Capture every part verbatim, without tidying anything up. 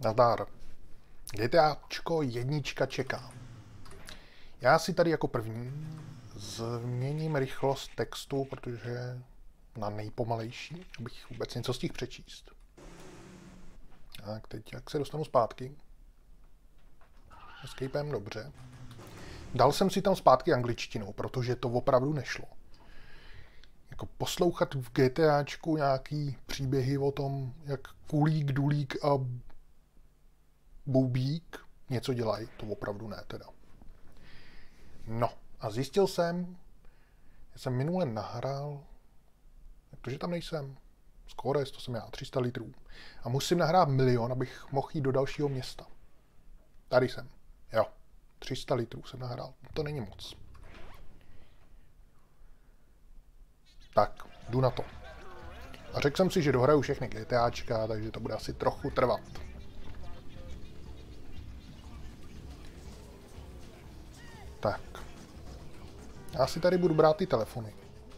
Nazdar. GTAčko jednička čeká. Já si tady jako první změním rychlost textu, protože na nejpomalejší, abych vůbec něco stihl přečíst. Tak teď, jak se dostanu zpátky? Escapem, dobře. Dal jsem si tam zpátky angličtinu, protože to opravdu nešlo. Jako poslouchat v GTAčku nějaký příběhy o tom, jak Kulík, Dulík a Boubík něco dělají, to opravdu ne teda. No a zjistil jsem, že jsem minule nahrál, protože tam nejsem, skoro to jsem já, tři sta litrů. A musím nahrát milion, abych mohl jít do dalšího města. Tady jsem, jo, tři sta litrů jsem nahrál, to není moc. Tak, jdu na to. A řekl jsem si, že dohraju všechny GTAčka, takže to bude asi trochu trvat. Tak. Já si tady budu brát ty telefony.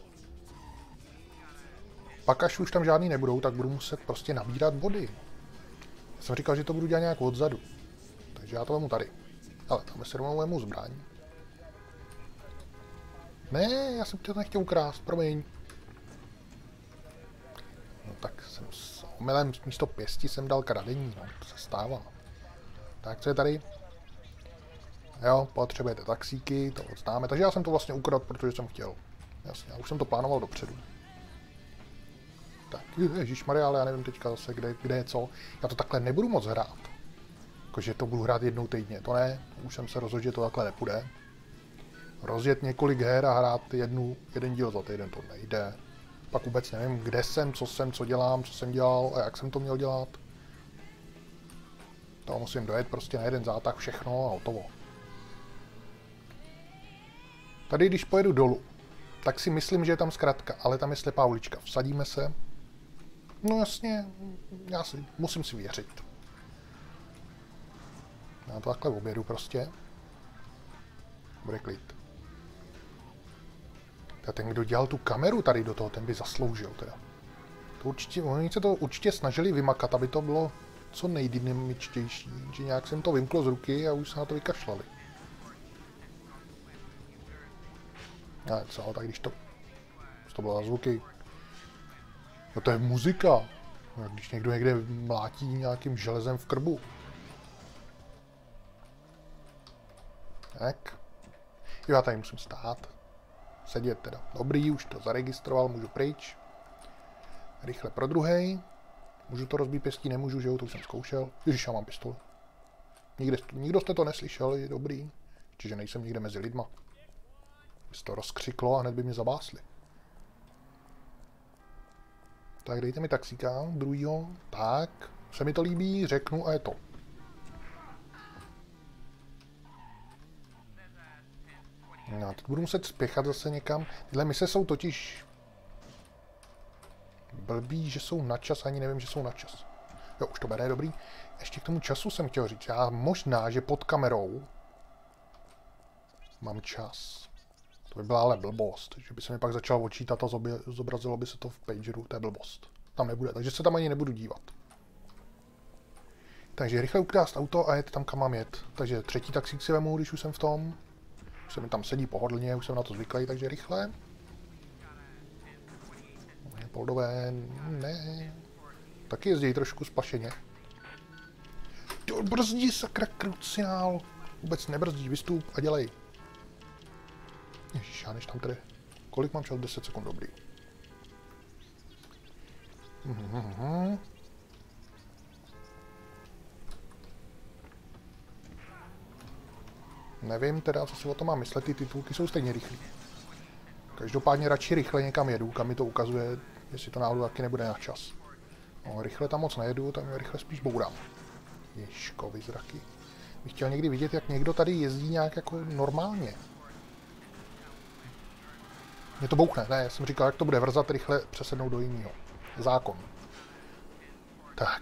Pak až už tam žádný nebudou, tak budu muset prostě nabírat body. Já jsem říkal, že to budu dělat nějak odzadu. Takže já to vemu tady. Ale tam se rovnou vemu zbraň. Ne, já jsem to nechtěl ukrást, promiň. No tak jsem s omylem místo pěsti jsem dal kradení, no, to se stává. Tak co je tady? Jo, potřebujete taxíky, to odznáme, takže já jsem to vlastně ukradl, protože jsem chtěl. Jasně, já už jsem to plánoval dopředu. Tak, ježišmarja, ale já nevím teďka zase, kde, kde je co. Já to takhle nebudu moc hrát. Jakože to budu hrát jednou týdně, to ne. Už jsem se rozhodl, že to takhle nepůjde. Rozjet několik her a hrát jednu, jeden díl za týden, to nejde. Pak vůbec nevím, kde jsem, co jsem, co dělám, co jsem dělal a jak jsem to měl dělat. To musím dojet prostě na jeden zátah všechno a hotovo. Tady, když pojedu dolů, tak si myslím, že je tam zkratka, ale tam je slepá ulička. Vsadíme se. No jasně, já si, musím si věřit. Já to takhle objedu prostě. Bude klid. A ten, kdo dělal tu kameru tady do toho, ten by zasloužil teda. To určitě, oni se to určitě snažili vymakat, aby to bylo co nejdynamičtější. Že nějak jsem to vymklo z ruky a už se na to vykašlali. Ne, co, tak když to... To bylo za zvuky. No to je muzika. Když někdo někde mlátí nějakým železem v krbu. Tak. Jo, já tady musím stát. Sedět teda. Dobrý, už to zaregistroval, můžu pryč. Rychle pro druhej. Můžu to rozbít pěstí, nemůžu, že jo, to už jsem zkoušel. Ježiš, já mám pistoli. Nikde, nikdo jste to neslyšel, je dobrý. Čiže nejsem někde mezi lidma. By se to rozkřiklo a hned by mě zabásli. Tak dejte mi taxíka, druhýho. Tak, se mi to líbí, řeknu a je to. No, teď budu muset spěchat zase někam. Tyhle mise jsou totiž blbý, že jsou na čas, ani nevím, že jsou na čas. Jo, už to bere, dobrý. Ještě k tomu času jsem chtěl říct. Já možná, že pod kamerou mám čas. To by byla ale blbost, že by se mi pak začal odčítat a zobrazilo by se to v pageru, to je blbost. Tam nebude, takže se tam ani nebudu dívat. Takže rychle ukrást auto a jet tam, kam mám jet. Takže třetí taxík si vemu, když už jsem v tom. Už se mi tam sedí pohodlně, už jsem na to zvyklý, takže rychle. Poldové, ne. Taky jezdí trošku spašeně. To brzdí, sakra, kruciál. Vůbec nebrzdí, vystup a dělej. Ježiš, já než tam tady. Kolik mám čas? deset sekund, dobrý. Mhm. Nevím teda, co si o tom mám myslet, ty titulky jsou stejně rychlý. Každopádně radši rychle někam jedu, kam mi to ukazuje, jestli to náhodou taky nebude na čas. No, rychle tam moc nejedu, tam je rychle spíš bourám. Ježkovi zraky. Bych chtěl někdy vidět, jak někdo tady jezdí nějak jako normálně. Mě to bouchne, ne, já jsem říkal, jak to bude vrzat, rychle přesednout do jiného. Zákon. Tak.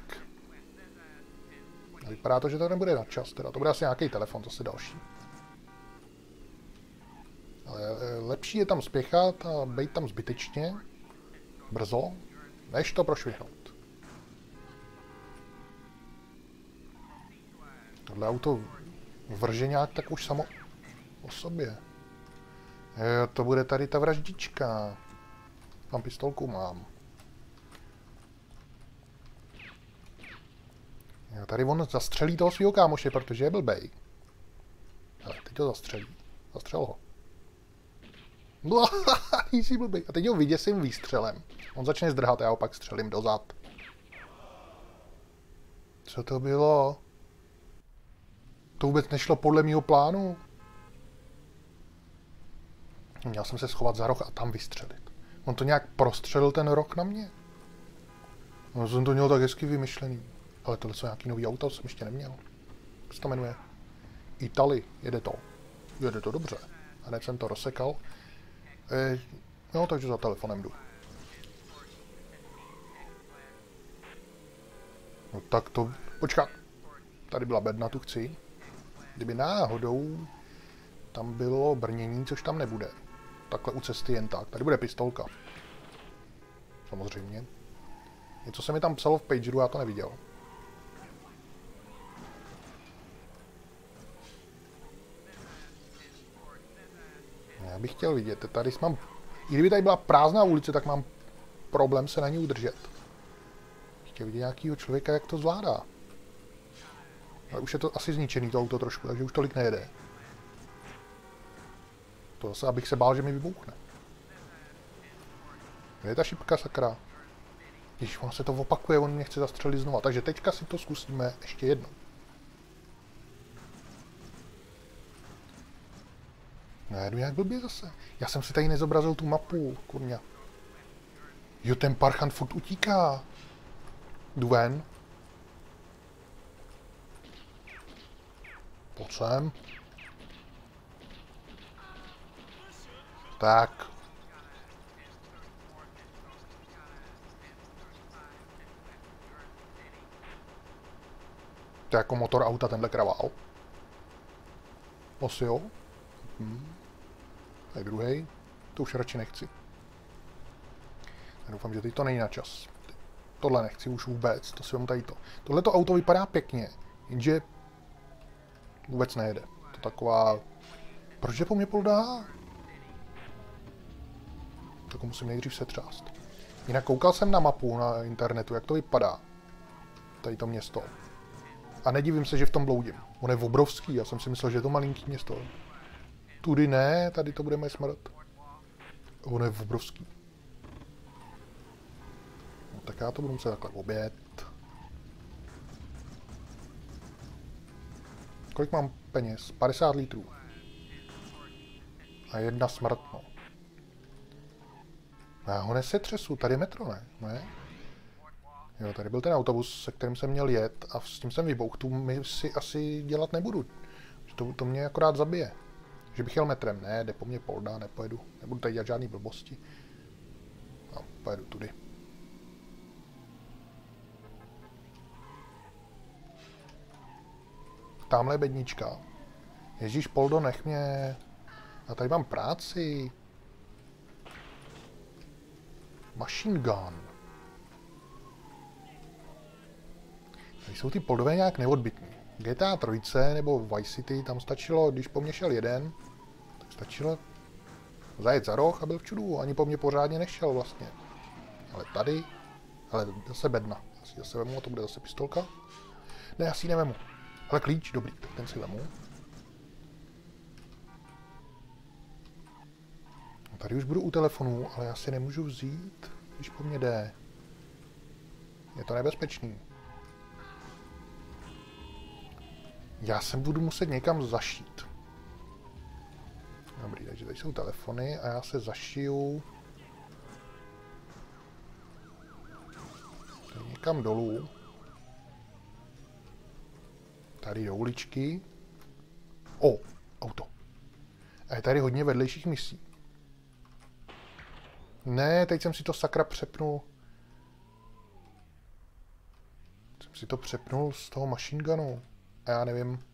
Vypadá to, že to nebude na čas, teda to bude asi nějaký telefon, zase další. Ale lepší je tam spěchat a být tam zbytečně, brzo, než to prošvihnout. Tohle auto vrže nějak tak už samo o sobě. Jo, to bude tady ta vraždička. Tam pistolku mám. Jo, tady on zastřelí toho svého kámoše, protože je blbej. Ale teď ho zastřelí. Zastřel ho. Jsi blbej. A teď ho vyděsím výstřelem. On začne zdrhat, já ho pak střelím dozad. Co to bylo? To vůbec nešlo podle mýho plánu. Měl jsem se schovat za roh a tam vystřelit. On to nějak prostřelil ten roh na mě. No, jsem to měl tak hezky vymyšlený. Ale tohle jsou nějaký nový auta, jsem ještě neměl. Jak se to jmenuje? Italy, jede to. Jede to dobře. A hned jsem to rozsekal. E, no, takže za telefonem jdu. No tak to... Počkat. Tady byla bedna, tu chci. Kdyby náhodou tam bylo brnění, což tam nebude. Takhle u cesty jen tak. Tady bude pistolka. Samozřejmě. Něco se mi tam psalo v pageru, já to neviděl. Já bych chtěl vidět. Tady mám... I kdyby tady byla prázdná ulice, tak mám problém se na ní udržet. Chtěl vidět nějakýho člověka, jak to zvládá. Ale už je to asi zničený to auto trošku, takže už tolik nejede. To zase, abych se bál, že mi vybouchne. Kde je ta šipka, sakra? Když on se to opakuje, on mě chce zastřelit znova. Takže teďka si to zkusíme ještě jednou. No jedu jak blbě zase. Já jsem si tady nezobrazil tu mapu, kurňa. Jo, ten parchant furt utíká. Jdu ven. Pojď sem. Tak. To je jako motor auta, tenhle kravál. Asi jo. Hm. Tak druhý. To už radši nechci. Já doufám, že teď to není na čas. Tohle nechci už vůbec, to si vám tady to. Tohle to auto vypadá pěkně, jenže vůbec nejede. To taková... Proč je po mně poldá? Tak musím nejdřív setřást. Jinak koukal jsem na mapu na internetu, jak to vypadá. Tady to město. A nedivím se, že v tom bloudím. On je obrovský, já jsem si myslel, že je to malinký město. Tudy ne, tady to budeme smrt. On je obrovský. No, tak já to budu muset takhle obět. Kolik mám peněz? padesát litrů. A jedna smrt, no. Já ho nesetřesu, tady je metro, ne? Ne? Jo, tady byl ten autobus, se kterým jsem měl jet a s tím jsem vybouch. Tu mi si asi dělat nebudu. To, to mě akorát zabije. Že bych jel metrem. Ne, jde po mně polda, nepojedu. Nebudu tady dělat žádný blbosti. No, pojedu tudy. Tamhle je bednička. Ježíš, Poldo, nech mě. A tady mám práci. Machine gun. Tady jsou ty Poldové nějak neodbytní. G T A tři nebo Vice City, tam stačilo, když po mně šel jeden, tak stačilo zajet za roh a byl v čudu. Ani po mně pořádně nešel vlastně. Ale tady, ale zase bedna. Já si zase vemu a to bude zase pistolka. Ne, já si ji nevemu. Ale klíč, dobrý, tak ten si vemu. A tady už budu u telefonu, ale já si nemůžu vzít, když po mně jde. Je to nebezpečný. Já se budu muset někam zašít. Dobrý, takže tady jsou telefony a já se zašiju tady někam dolů. Tady do uličky. O, auto. A je tady hodně vedlejších misí. Ne, teď jsem si to sakra přepnul. Jsem si to přepnul z toho machine gunu. A já nevím.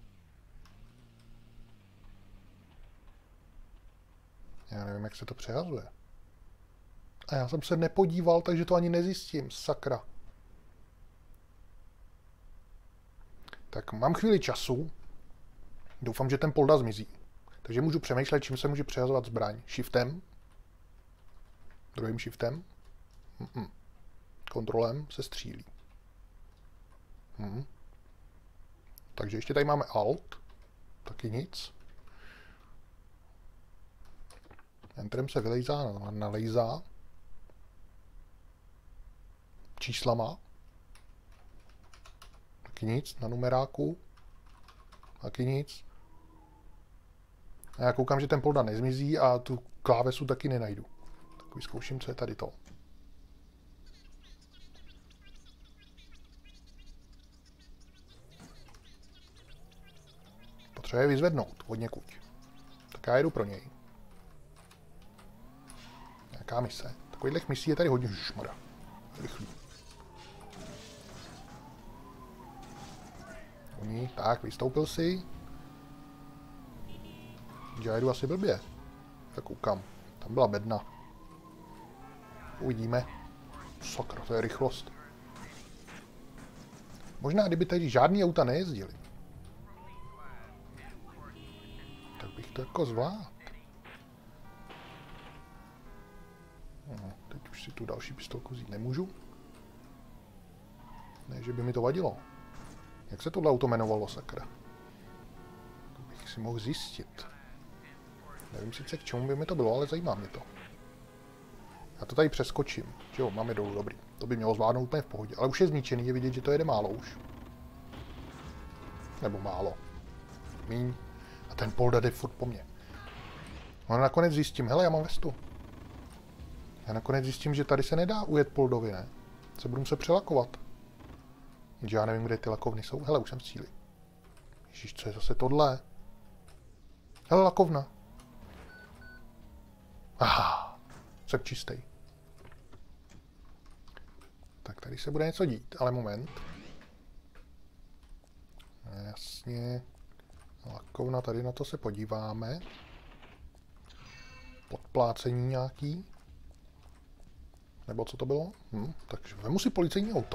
Já nevím, jak se to přehazuje. A já jsem se nepodíval, takže to ani nezjistím. Sakra. Tak mám chvíli času. Doufám, že ten polda zmizí. Takže můžu přemýšlet, čím se může přehazovat zbraň. Shiftem. Druhým shiftem. Mm-mm. Kontrolem se střílí. Hmm. Takže ještě tady máme Alt. Taky nic. Entrem se vylejzá, nalejzá. Číslama. Taky nic na numeráku. Taky nic. A já koukám, že ten polda nezmizí a tu klávesu taky nenajdu. Tak vyzkouším, co je tady to. Potřebuje vyzvednout od někud. Tak já jedu pro něj. Nějaká mise. Takovýchhle misí je tady hodně. Žmara. Rychlý. Oni, tak, vystoupil si. Já jedu asi blbě. Tak koukám. Tam byla bedna. Uvidíme. Sakra, to je rychlost. Možná, kdyby tady žádný auta nejezdili, tak bych to jako zvládl. No, teď už si tu další pistolku vzít nemůžu. Ne, že by mi to vadilo. Jak se tohle auto jmenovalo, sakra? To bych si mohl zjistit. Nevím sice, k čemu by mi to bylo, ale zajímá mě to. Já to tady přeskočím. Že jo, máme dolů, dobrý. To by mělo zvládnout úplně v pohodě. Ale už je zničený, je vidět, že to jede málo už. Nebo málo. Míň. A ten polda jde furt po mně. No nakonec zjistím, hele, já mám vestu. Já nakonec zjistím, že tady se nedá ujet poldovi, ne? Se budu muset přelakovat. Jenže já nevím, kde ty lakovny jsou. Hele, už jsem v cíli. Ježíš, co je zase tohle? Hele, lakovna. Aha, jsem čistý. Tak tady se bude něco dít, ale moment. Jasně. Lakovna, tady na to se podíváme. Podplácení nějaký. Nebo co to bylo? Hm, takže vemu si policejní auto.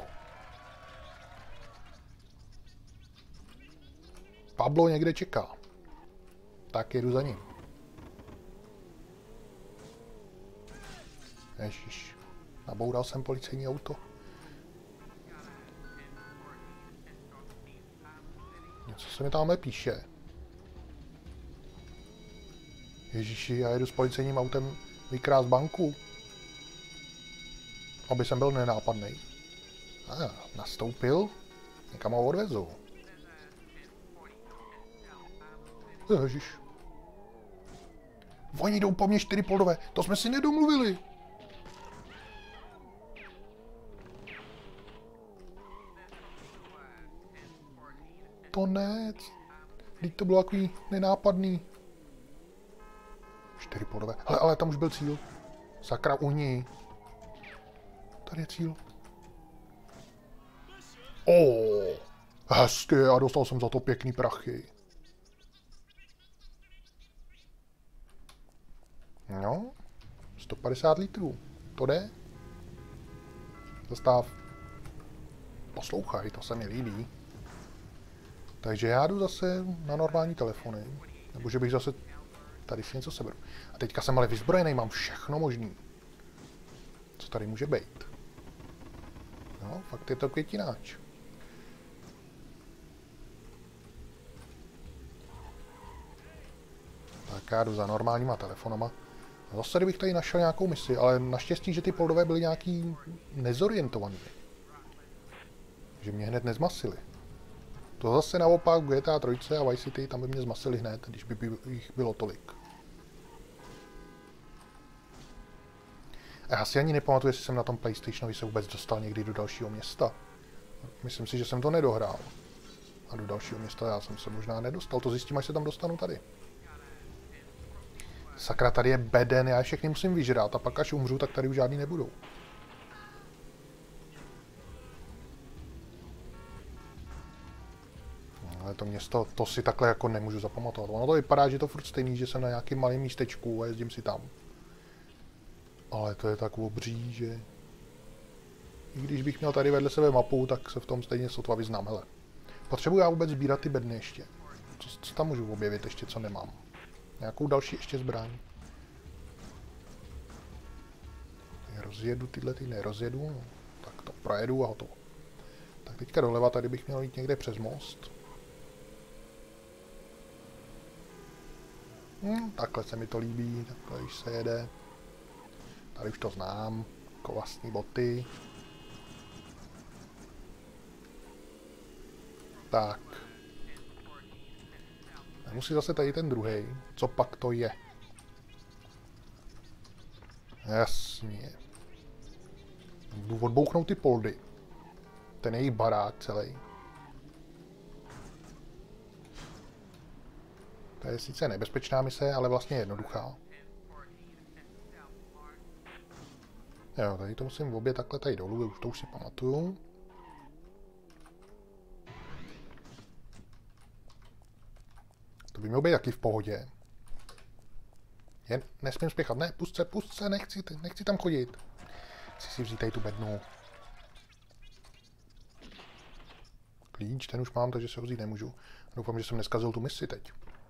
Pablo někde čeká. Tak jedu za ním. Ježiš. Naboural jsem policejní auto. Něco se mi tamhle píše. Ježiši, já jedu s policejním autem vykrást banku. Aby jsem byl nenápadnej. A, nastoupil. Někam ho odvezu. Ježiš. Oni jdou po mně čtyři poldové. To jsme si nedomluvili. To ne. Teď to bylo takový nenápadný. Čtyři poldové. Hele, ale tam už byl cíl. Sakra, uhni. Tady je cíl. Oh, hezky, a dostal jsem za to pěkný prachy. No, sto padesát litrů. To jde? Zastav. Poslouchaj, to se mi líbí. Takže já jdu zase na normální telefony. Nebo že bych zase tady si něco seberu. A teďka jsem ale vyzbrojený, mám všechno možný. Co tady může být? No, fakt je to květináč. Tak já jdu za normálníma telefonama. A zase kdybych tady našel nějakou misi, ale naštěstí, že ty poldové byly nějaký nezorientovaný. Že mě hned nezmasili. To zase naopak v G T A tři a Vice City, tam by mě zmasili hned, když by jich bylo tolik. A já si ani nepamatuju, jestli jsem na tom PlayStationu se vůbec dostal někdy do dalšího města. Myslím si, že jsem to nedohrál. A do dalšího města já jsem se možná nedostal. To zjistím, až se tam dostanu tady. Sakra, tady je beden, já je všechny musím vyžrát a pak až umřu, tak tady už žádný nebudou. No, ale to město, to si takhle jako nemůžu zapamatovat. Ono to vypadá, že to furt stejný, že jsem na nějakém malém místečku a jezdím si tam. Ale to je tak obří, že... I když bych měl tady vedle sebe mapu, tak se v tom stejně sotva vyznám, hele. Potřebuji já vůbec sbírat ty bedny ještě. Co, co tam můžu objevit ještě, co nemám? Nějakou další ještě zbraň. Rozjedu tyhle, ty nerozjedu. No, tak to projedu a hotovo. Tak teďka doleva, tady bych měl jít někde přes most. Hm, takhle se mi to líbí, takhle když se jede. Tady už to znám, jako vlastní boty. Tak. Nemusí zase tady ten druhý. Co pak to je? Jasně. Jdu odbouchnout ty poldy. Ten jejich barák celý. To je sice nebezpečná mise, ale vlastně jednoduchá. Jo, tady to musím v obě takhle tady dolů, už to už si pamatuju. To by mělo být taky v pohodě. Jen nesmím spěchat. Ne, pust se, pust se, nechci, nechci tam chodit. Chci si vzít tady tu bednu. Klíč, ten už mám, takže se ho vzít nemůžu. Doufám, že jsem neskazil tu misi teď.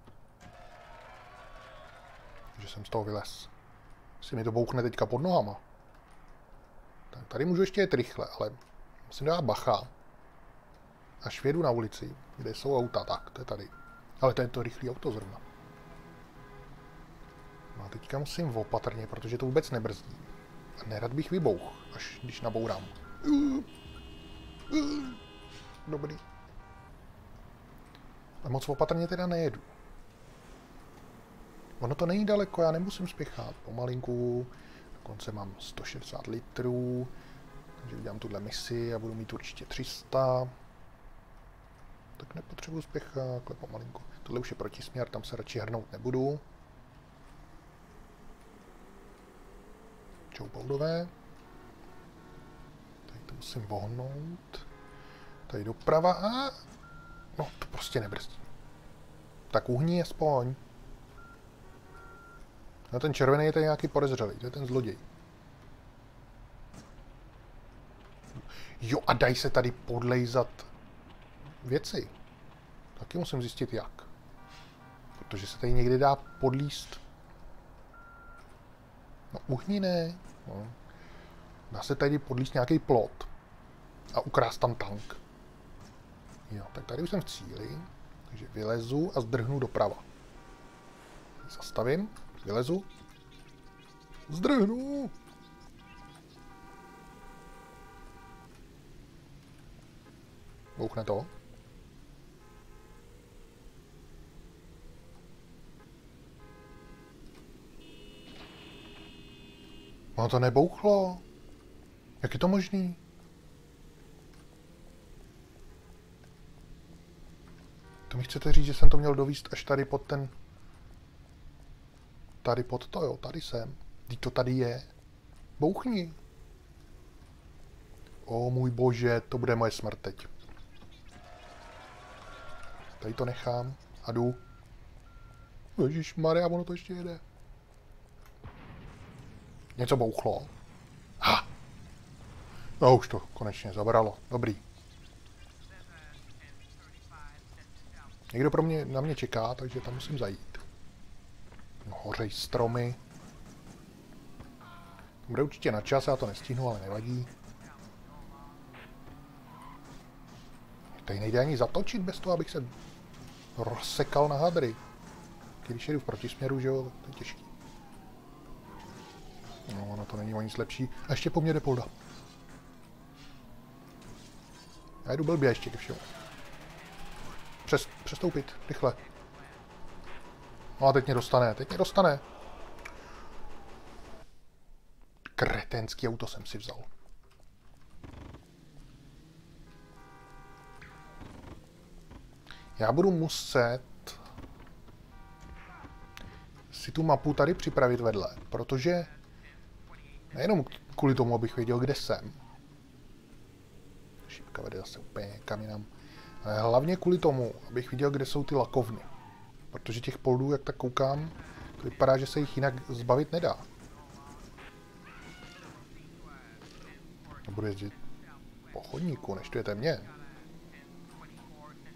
Že jsem z toho vylez. Si mi to bouchne teďka pod nohama. Tak tady můžu ještě jet rychle, ale musím dát bacha. Až vědu na ulici, kde jsou auta, tak, to je tady. Ale to je to rychlý auto zrovna. No a teďka musím opatrně, protože to vůbec nebrzdí. A nerad bych vybouch, až když nabourám. Dobrý. A moc opatrně teda nejedu. Ono to není daleko, já nemusím spěchat. Pomalinku. Dokonce mám sto šedesát litrů. Takže udělám tuhle misi a budu mít určitě tři sta. Tak nepotřebuji spěchat, takhle pomalinku. Tohle už je protisměr, tam se radši hrnout nebudu. Čoupoudové. Tady to musím vohnout. Tady doprava a... No, to prostě nebrzdí. Tak uhni aspoň. No ten červený je tady nějaký podezřelý, to je ten zloděj. Jo, a dají se tady podlejzat věci. Taky musím zjistit jak. Protože se tady někdy dá podlíst. No uhni ne. No. Dá se tady podlíst nějaký plot. A ukrást tam tank. Jo, tak tady už jsem v cíli. Takže vylezu a zdrhnu doprava. Zastavím, vylezu. Zdrhnu! Bouchne to. No to nebouchlo. Jak je to možný? To mi chcete říct, že jsem to měl dovíst až tady pod ten... Tady pod to, jo, tady jsem. Vždyť to tady je. Bouchni. O můj bože, to bude moje smrt teď. Tady to nechám a jdu. Ježišmarja, ono to ještě jede. Něco bouchlo. Ha! No už to konečně zabralo. Dobrý. Někdo pro mě, na mě čeká, takže tam musím zajít. No, hořej stromy. Bude určitě na čas, já to nestihnu, ale nevadí. Tady nejde ani zatočit bez toho, abych se rozsekal na hadry. Když jedu v protisměru, že jo, to je těžký. No, ono to není o nic lepší. A ještě po mně jde polda. Já jdu blbě ještě ke všemu. Přes, přestoupit, rychle. No a teď mě dostane, teď mě dostane. Kretenský auto jsem si vzal. Já budu muset si tu mapu tady připravit vedle, protože nejenom kvůli tomu, abych věděl, kde jsem. Šipka vede zase úplně kam jinam. Ale hlavně kvůli tomu, abych viděl, kde jsou ty lakovny. Protože těch poldů, jak tak koukám, to vypadá, že se jich jinak zbavit nedá. Budu jezdit po chodníku, než to je mě.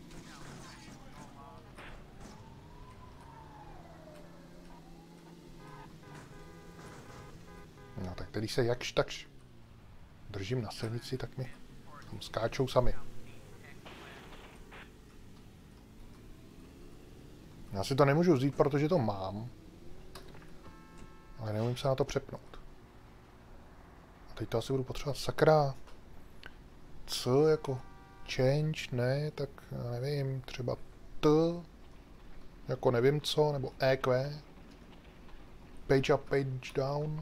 který se jakž takž držím na silnici, tak mi tam skáčou sami. Já si to nemůžu vzít, protože to mám. Ale neumím se na to přepnout. A teď to asi budu potřebovat. Sakra. Co jako change, ne, tak já nevím, třeba T, jako nevím co, nebo E Q. Page up, page down.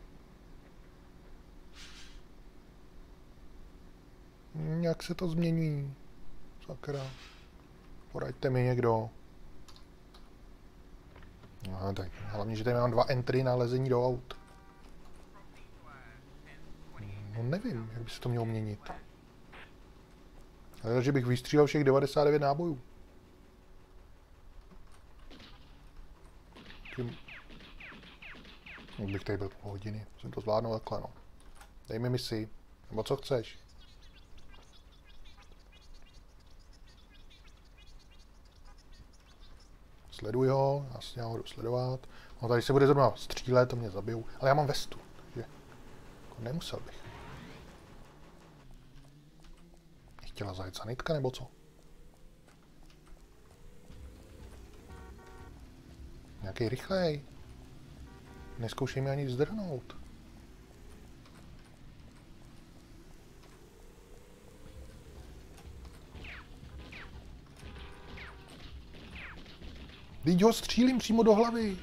Jak se to změní? Sakra. Poraďte mi někdo. No, tak hlavně, že tady mám dva entry na lezení do aut. No nevím, jak by se to mělo měnit. Ale že bych vystřílel všech devadesát devět nábojů. Tím... bych tady byl půl hodiny. Jsem to zvládnul takhle, no. Dej mi misi. Nebo co chceš. Sleduj ho, já si ho jdu sledovat. No tady se bude zrovna střílet, to mě zabijou. Ale já mám vestu, takže jako nemusel bych. Chtěla zajet sanitka, nebo co? Nějaký rychlej. Neskoušej mi ani vzdrhnout. Teď ho střílím přímo do hlavy.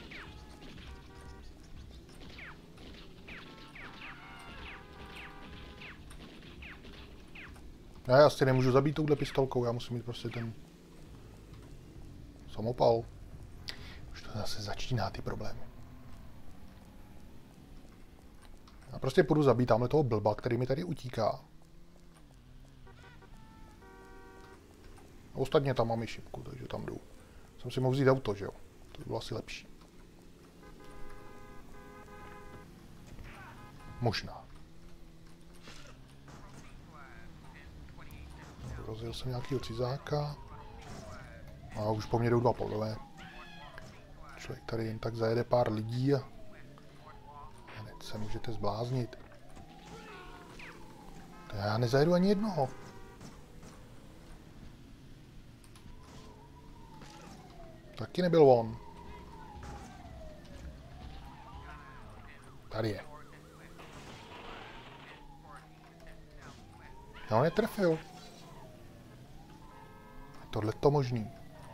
Já asi nemůžu zabít touhle pistolkou, já musím mít prostě ten samopal. Už to zase začíná ty problémy. Já prostě půjdu zabít tamhle toho blba, který mi tady utíká. A ostatně tam mám i šipku, takže tam jdu. Jsem si mohl vzít auto, že jo? To by bylo asi lepší. Možná. Rozjel jsem nějakýho cizáka. A už po mně jdou dva polové. Člověk tady jen tak zajede pár lidí a hned se můžete zbláznit. To já nezajedu ani jednoho. Taky nebyl on. Tady je. Já ho netrefil. Tohle to možný.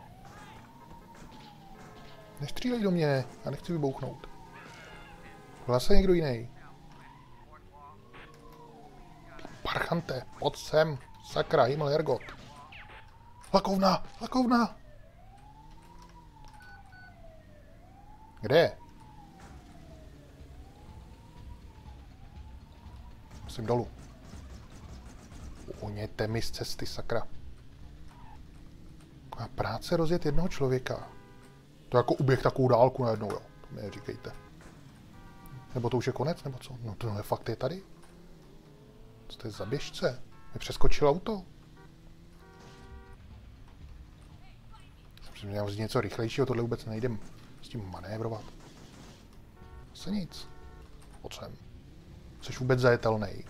Nestřílej do mě, já nechci vybouchnout. Zase někdo jiný. Parchante, pojď sem. Sakra, Himmel, Hergot. Lakovna, lakovna. Kde je? Musím dolů. Uněte mi z cesty, sakra. A práce rozjet jednoho člověka. To jako uběh takovou dálku najednou, jo. To mi říkejte. Nebo to už je konec, nebo co? No tohle fakt je tady. Co to je za běžce? Mi přeskočil auto. Jsem si měl vzít něco rychlejšího, tohle vůbec nejdem s tím manévrovat. Zase nic. Pojď sem. Jsi vůbec zajetelnej.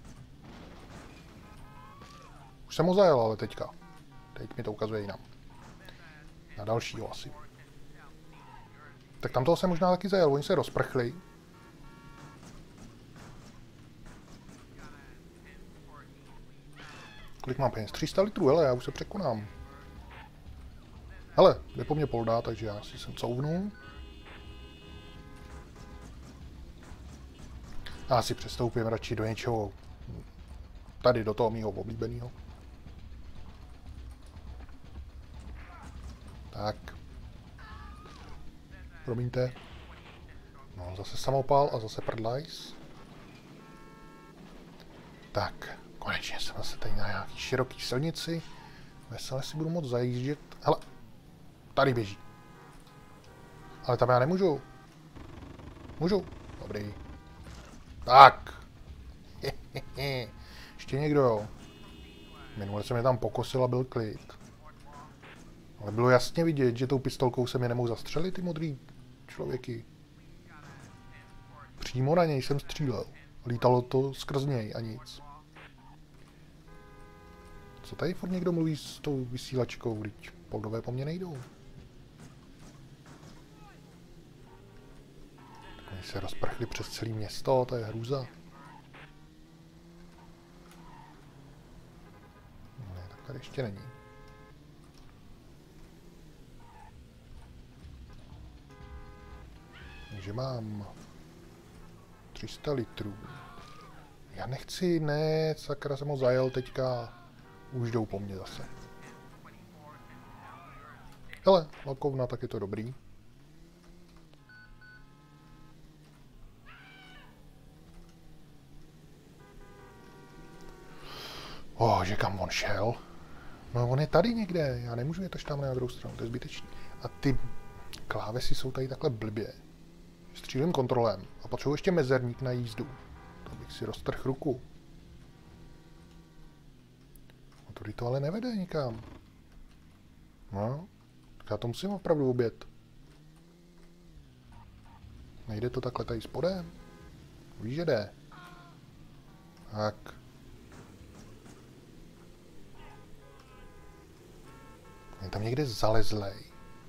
Už jsem ho zajel, ale teďka. Teď mi to ukazuje jinam. Na dalšího asi. Tak tam toho jsem možná taky zajel, oni se rozprchli. Kolik mám peněz? tři sta litrů, hele, já už se překonám. Hele, jde po mně polda, takže já si sem couvnu. Já si přestoupím radši do něčeho tady, do toho mýho oblíbeného. Tak. Promiňte. No, zase samopal a zase prdlajs. Tak, konečně jsem zase tady na nějaký široký silnici. Veselé si budu moct zajíždět. Hele, tady běží. Ale tam já nemůžu. Můžu? Dobrý. Tak. Ještě někdo, jo. Minule jsem je tam pokosil a byl klid. Ale bylo jasně vidět, že tou pistolkou se mě nemohou zastřelit ty modrý člověky. Přímo na něj jsem střílel. Lítalo to skrz něj a nic. Co tady furt někdo mluví s tou vysílačkou, když Poldové po mně nejdou? Oni se rozprchli přes celé město, to je hrůza. Ne, tak tady ještě není. Takže mám tři sta litrů. Já nechci, ne, sakra jsem ho zajel teďka. Už jdou po mně zase. Hele, lokovna, tak je to dobrý. Oh, že kam on šel? No on je tady někde, já nemůžu jet až tam na druhou stranu, to je zbytečný. A ty klávesy jsou tady takhle blbě. Střílím kontrolem a potřebuji ještě mezerník na jízdu. To bych si roztrhl ruku. No tudy to ale nevede nikam. No, tak já to musím opravdu obět. Nejde to takhle tady spodem? Víš, že jde. Tak. Je tam někde zalezlej.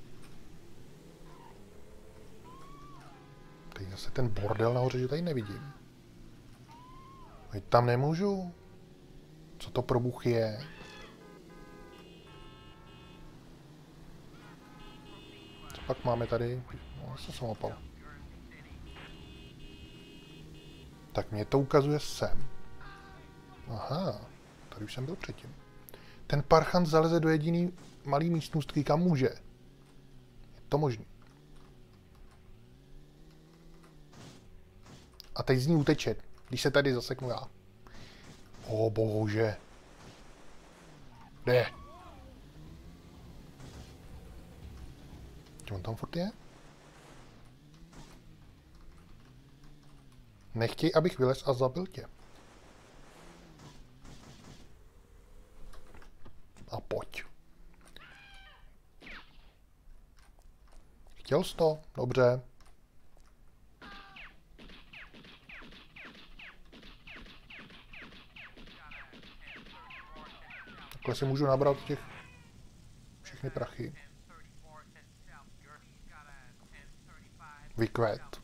Tady zase ten bordel nahoře, že tady nevidím. Teď tam nemůžu. Co to pro bůh je? Co pak máme tady? No, se jsem opal. Tak mě to ukazuje sem. Aha, tady už jsem byl předtím. Ten parchant zaleze do jediný malý místnostky, kam může. Je to možný. A teď z ní uteče, když se tady zaseknu já. O bože. Kde? On tam furt je? Nechtěj, abych vylez a zabil tě. A pojď. Chtěl jsi to? Dobře. Takhle si můžu nabrat těch všechny prachy. Vykvet.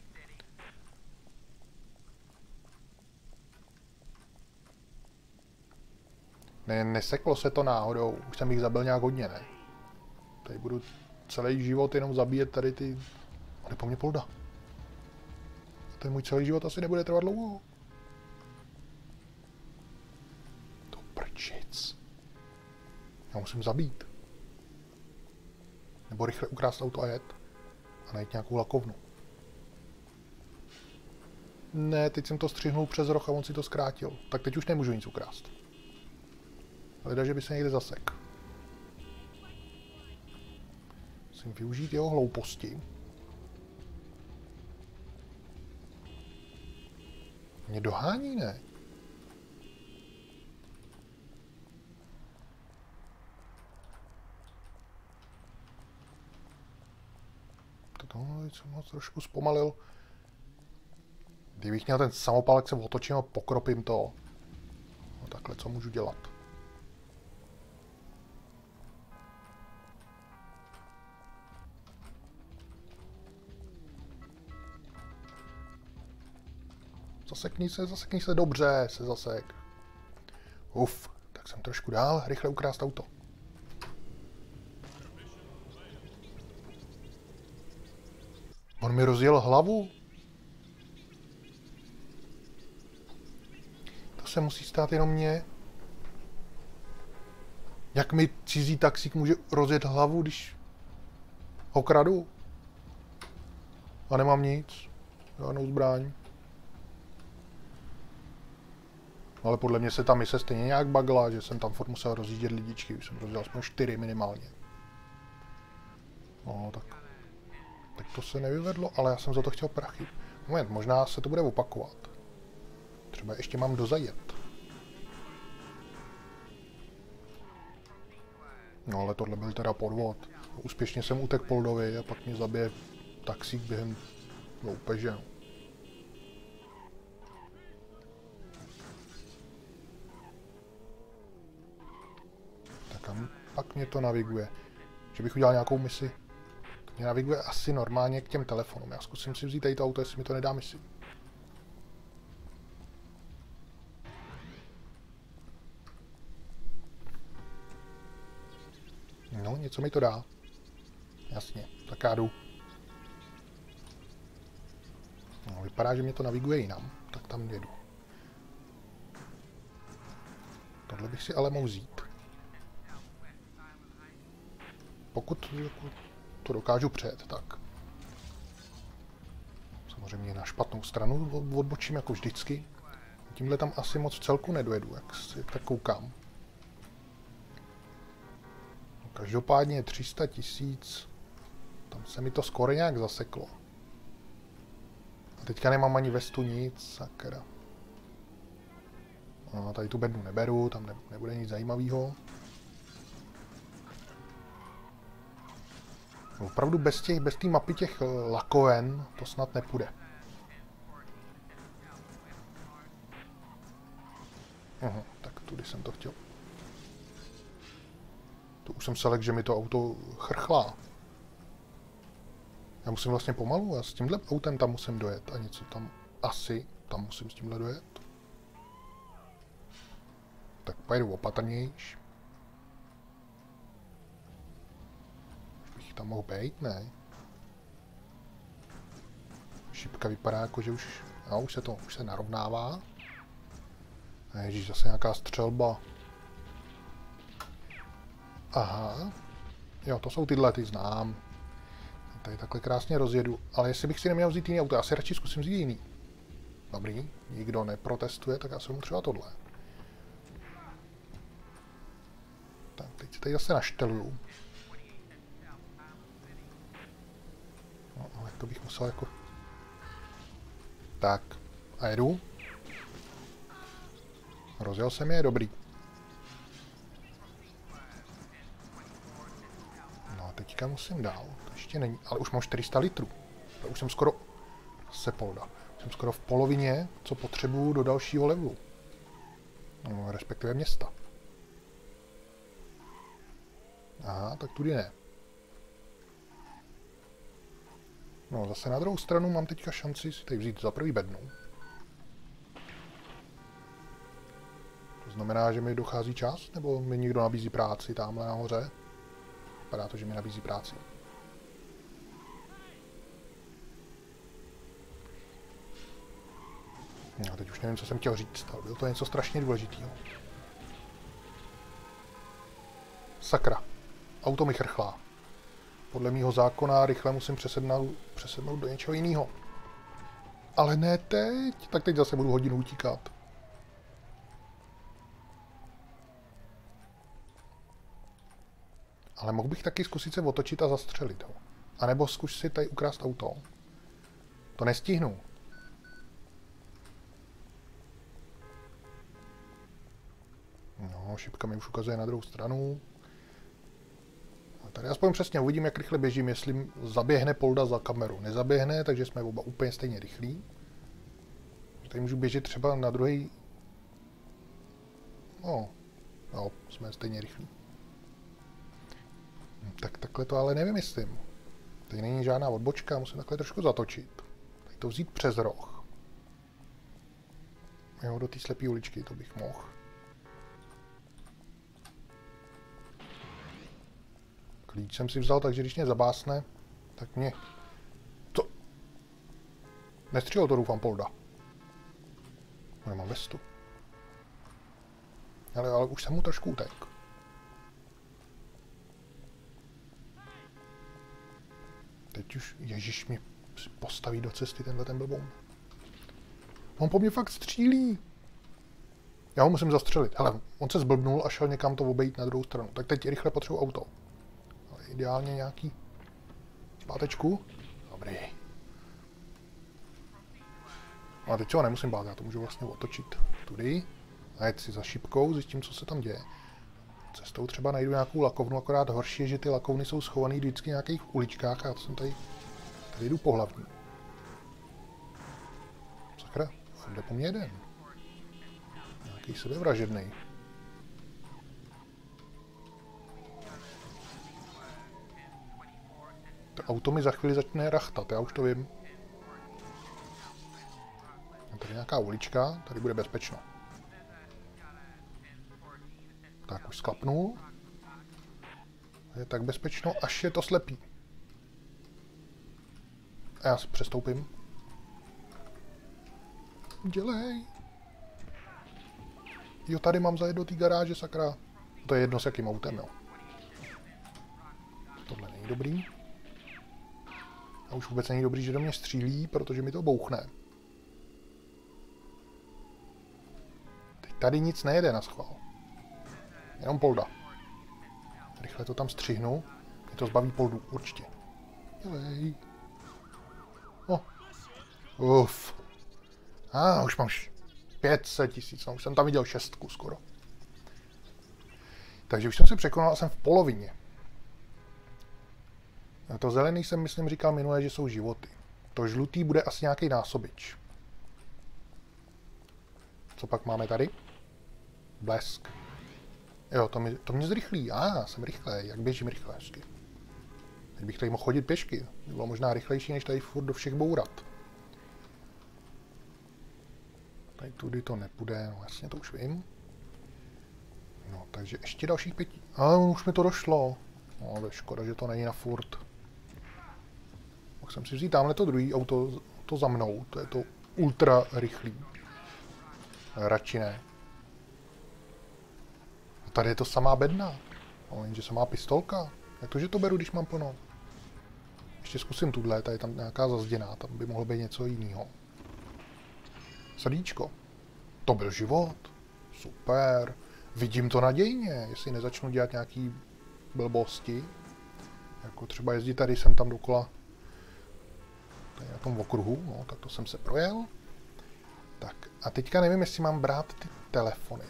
Ne, neseklo se to náhodou. Už jsem jich zabil nějak hodně, ne? Tady budu celý život jenom zabíjet tady ty... Ale po mně Polda. Ten můj celý život asi nebude trvat dlouho. To prčic. Já musím zabít. Nebo rychle ukrást auto a jet. A najít nějakou lakovnu. Ne, teď jsem to střihnul přes roh a on si to zkrátil. Tak teď už nemůžu nic ukrást. Leda, že by se někde zasek. Musím využít jeho hlouposti. Mě dohání, ne? To jsem ho trošku zpomalil. Kdybych měl ten samopal, tak se otočím a pokropím to. No takhle, co můžu dělat? Zasekni se, zasekni se, dobře, se zasek. Uf, tak jsem trošku dál, rychle ukrást auto. On mi rozjel hlavu. To se musí stát jenom mně. Jak mi cizí taxík může rozjet hlavu, když ho kradu? A nemám nic. Žádnou zbraň. Ale podle mě se ta mise stejně nějak bagla, že jsem tam furt musel rozjíždět lidičky. Už jsem rozjel aspoň čtyři minimálně. No, tak... Tak to se nevyvedlo, ale já jsem za to chtěl prachy. Moment, možná se to bude opakovat. Třeba ještě mám dozajet. No ale tohle byl teda podvod. Úspěšně jsem utek Poldovi a pak mě zabije taxík během loupeže. pak mě to naviguje. Že bych udělal nějakou misi. To mě naviguje asi normálně k těm telefonům. Já zkusím si vzít tady to auto, jestli mi to nedá misi. No, něco mi to dá. Jasně, tak já jdu. No, vypadá, že mě to naviguje jinam, tak tam jedu. Tohle bych si ale mohl vzít. Pokud to dokážu přejet, tak. Samozřejmě na špatnou stranu odbočím jako vždycky. Tímhle tam asi moc v celku nedojedu, jak si tak koukám. Každopádně tři sta tisíc. Tam se mi to skoro nějak zaseklo. A teďka nemám ani vestu, nic, sakra. No, tady tu bednu neberu, tam ne, nebude nic zajímavého. Opravdu bez těch, bez té mapy těch lakoven to snad nepůjde. Aha, tak tudy jsem to chtěl. To už jsem se lek, že mi to auto chrchlá. Já musím vlastně pomalu, já s tímhle autem tam musím dojet a něco tam asi, tam musím s tímhle dojet. Tak pojedu opatrnějš. Už bych tam mohl být, ne? Šipka vypadá jako, že už, no, už se to, už se narovnává. Ježíš, zase nějaká střelba. Aha. Jo, to jsou tyhle, ty znám. Tady takhle krásně rozjedu. Ale jestli bych si neměl vzít jiný auto, já si radši zkusím vzít jiný. Dobrý, nikdo neprotestuje, tak já si mu třeba tohle. Tak, teď se tady zase našteluju. No, ale to bych musel jako... Tak, a jedu. Rozjel jsem je, dobrý. No a teďka musím dál, to ještě není, ale už mám čtyři sta litrů. To už jsem skoro, se polda, jsem skoro v polovině, co potřebuju do dalšího levelu. No, respektive města. Aha, tak tudy ne. No, zase na druhou stranu mám teďka šanci si tady vzít za prvý bednu. To znamená, že mi dochází čas, nebo mi někdo nabízí práci tamhle nahoře? Vypadá to, že mi nabízí práci. No, teď už nevím, co jsem chtěl říct, ale bylo to něco strašně důležitého. Sakra. Auto mi chrchlá. Podle mýho zákona rychle musím přesednout, přesednout do něčeho jiného. Ale ne teď. Tak teď zase budu hodinu utíkat. Ale mohl bych taky zkusit se otočit a zastřelit ho. A nebo zkus si tady ukrást auto. To nestihnu. No, šipka mi už ukazuje na druhou stranu. A tady aspoň přesně uvidím, jak rychle běžím, jestli zaběhne Polda za kameru. Nezaběhne, takže jsme oba úplně stejně rychlí. Tady můžu běžet třeba na druhý. No, no, jsme stejně rychlí. Tak takhle to ale nevymyslím. Tady není žádná odbočka, musím takhle trošku zatočit. Tady to vzít přes roh. Jo, do té slepé uličky to bych mohl. Klíč jsem si vzal, takže když mě zabásne, tak mě... Co? Nestřílel to, doufám, Polda. Nemám vestu. Ale, ale už jsem mu trošku utek. Teď už, ježiš, mě postaví do cesty tenhle ten blboun. On po mně fakt střílí. Já ho musím zastřelit. Hele, on se zblbnul a šel někam to obejít na druhou stranu. Tak teď rychle potřebuji auto. Ale ideálně nějaký zpátečku. Dobrý. A teď se ho nemusím bát, já to můžu vlastně otočit tudy. A jet si za šipkou, zjistím, co se tam děje. Cestou třeba najdu nějakou lakovnu, akorát horší je, že ty lakovny jsou schované vždycky v nějakých uličkách a já to jsem tady, tady jdu po hlavní. Sakra, jde po mně jeden. Nějaký sebevražednej. To auto mi za chvíli začne rachtat, já už to vím. Je tady nějaká ulička, tady bude bezpečno. Tak už sklapnul. Je tak bezpečno, až je to slepý. A já si přestoupím. Dělej. Jo, tady mám zajet do té garáže, sakra. To je jedno s jakým autem, jo. Tohle není dobrý. A už vůbec není dobrý, že do mě střílí, protože mi to bouchne. Teď tady nic nejede na schvál. Jenom polda. Rychle to tam střihnu. Mě to zbaví poldu, určitě. Dělej. Oh. Uf. A ah, už mám pět set tisíc, no, už jsem tam viděl šestku skoro. Takže už jsem se překonal a jsem v polovině. A to zelený jsem, myslím, říkal minule, že jsou životy. To žlutý bude asi nějaký násobič. Co pak máme tady? Blesk. Jo, to, mi, to mě zrychlí. A, ah, jsem rychlej. Jak běžím rychle hezky. Teď bych tady mohl chodit pěšky. Bylo možná rychlejší, než tady furt do všech bourat. Tady tudy to nepůjde, no jasně, to už vím. No, takže ještě dalších pěti. A už mi to došlo. No, to je škoda, že to není na furt. Mohl jsem si vzít tamhle to druhý auto, to za mnou. To je to ultra rychlý. Radši ne. A tady je to samá bedna. No, jenže samá pistolka. Jak to, že to beru, když mám plno? Ještě zkusím tuhle, tady je tam nějaká zazděná, tam by mohlo být něco jiného. Srdíčko. To byl život. Super. Vidím to nadějně, jestli nezačnu dělat nějaký blbosti. Jako třeba jezdit tady sem tam dokola. Tady na tom okruhu, no, tak to jsem se projel. Tak a teďka nevím, jestli mám brát ty telefony.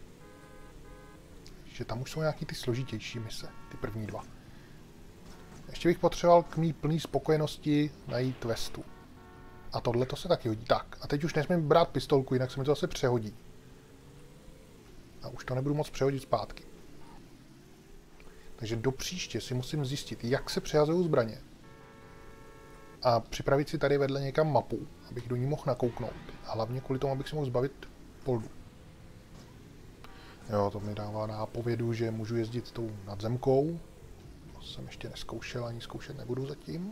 Že tam už jsou nějaký ty složitější mise, ty první dva. Ještě bych potřeboval k mý plný spokojenosti najít vestu. A tohle to se taky hodí. Tak, a teď už nesmím brát pistolku, jinak se mi to zase přehodí. A už to nebudu moc přehodit zpátky. Takže do příště si musím zjistit, jak se přehazují zbraně. A připravit si tady vedle někam mapu, abych do ní mohl nakouknout. A hlavně kvůli tomu, abych si mohl zbavit poldu. Jo, to mi dává nápovědu, že můžu jezdit tou nadzemkou. To jsem ještě neskoušel, ani zkoušet nebudu zatím.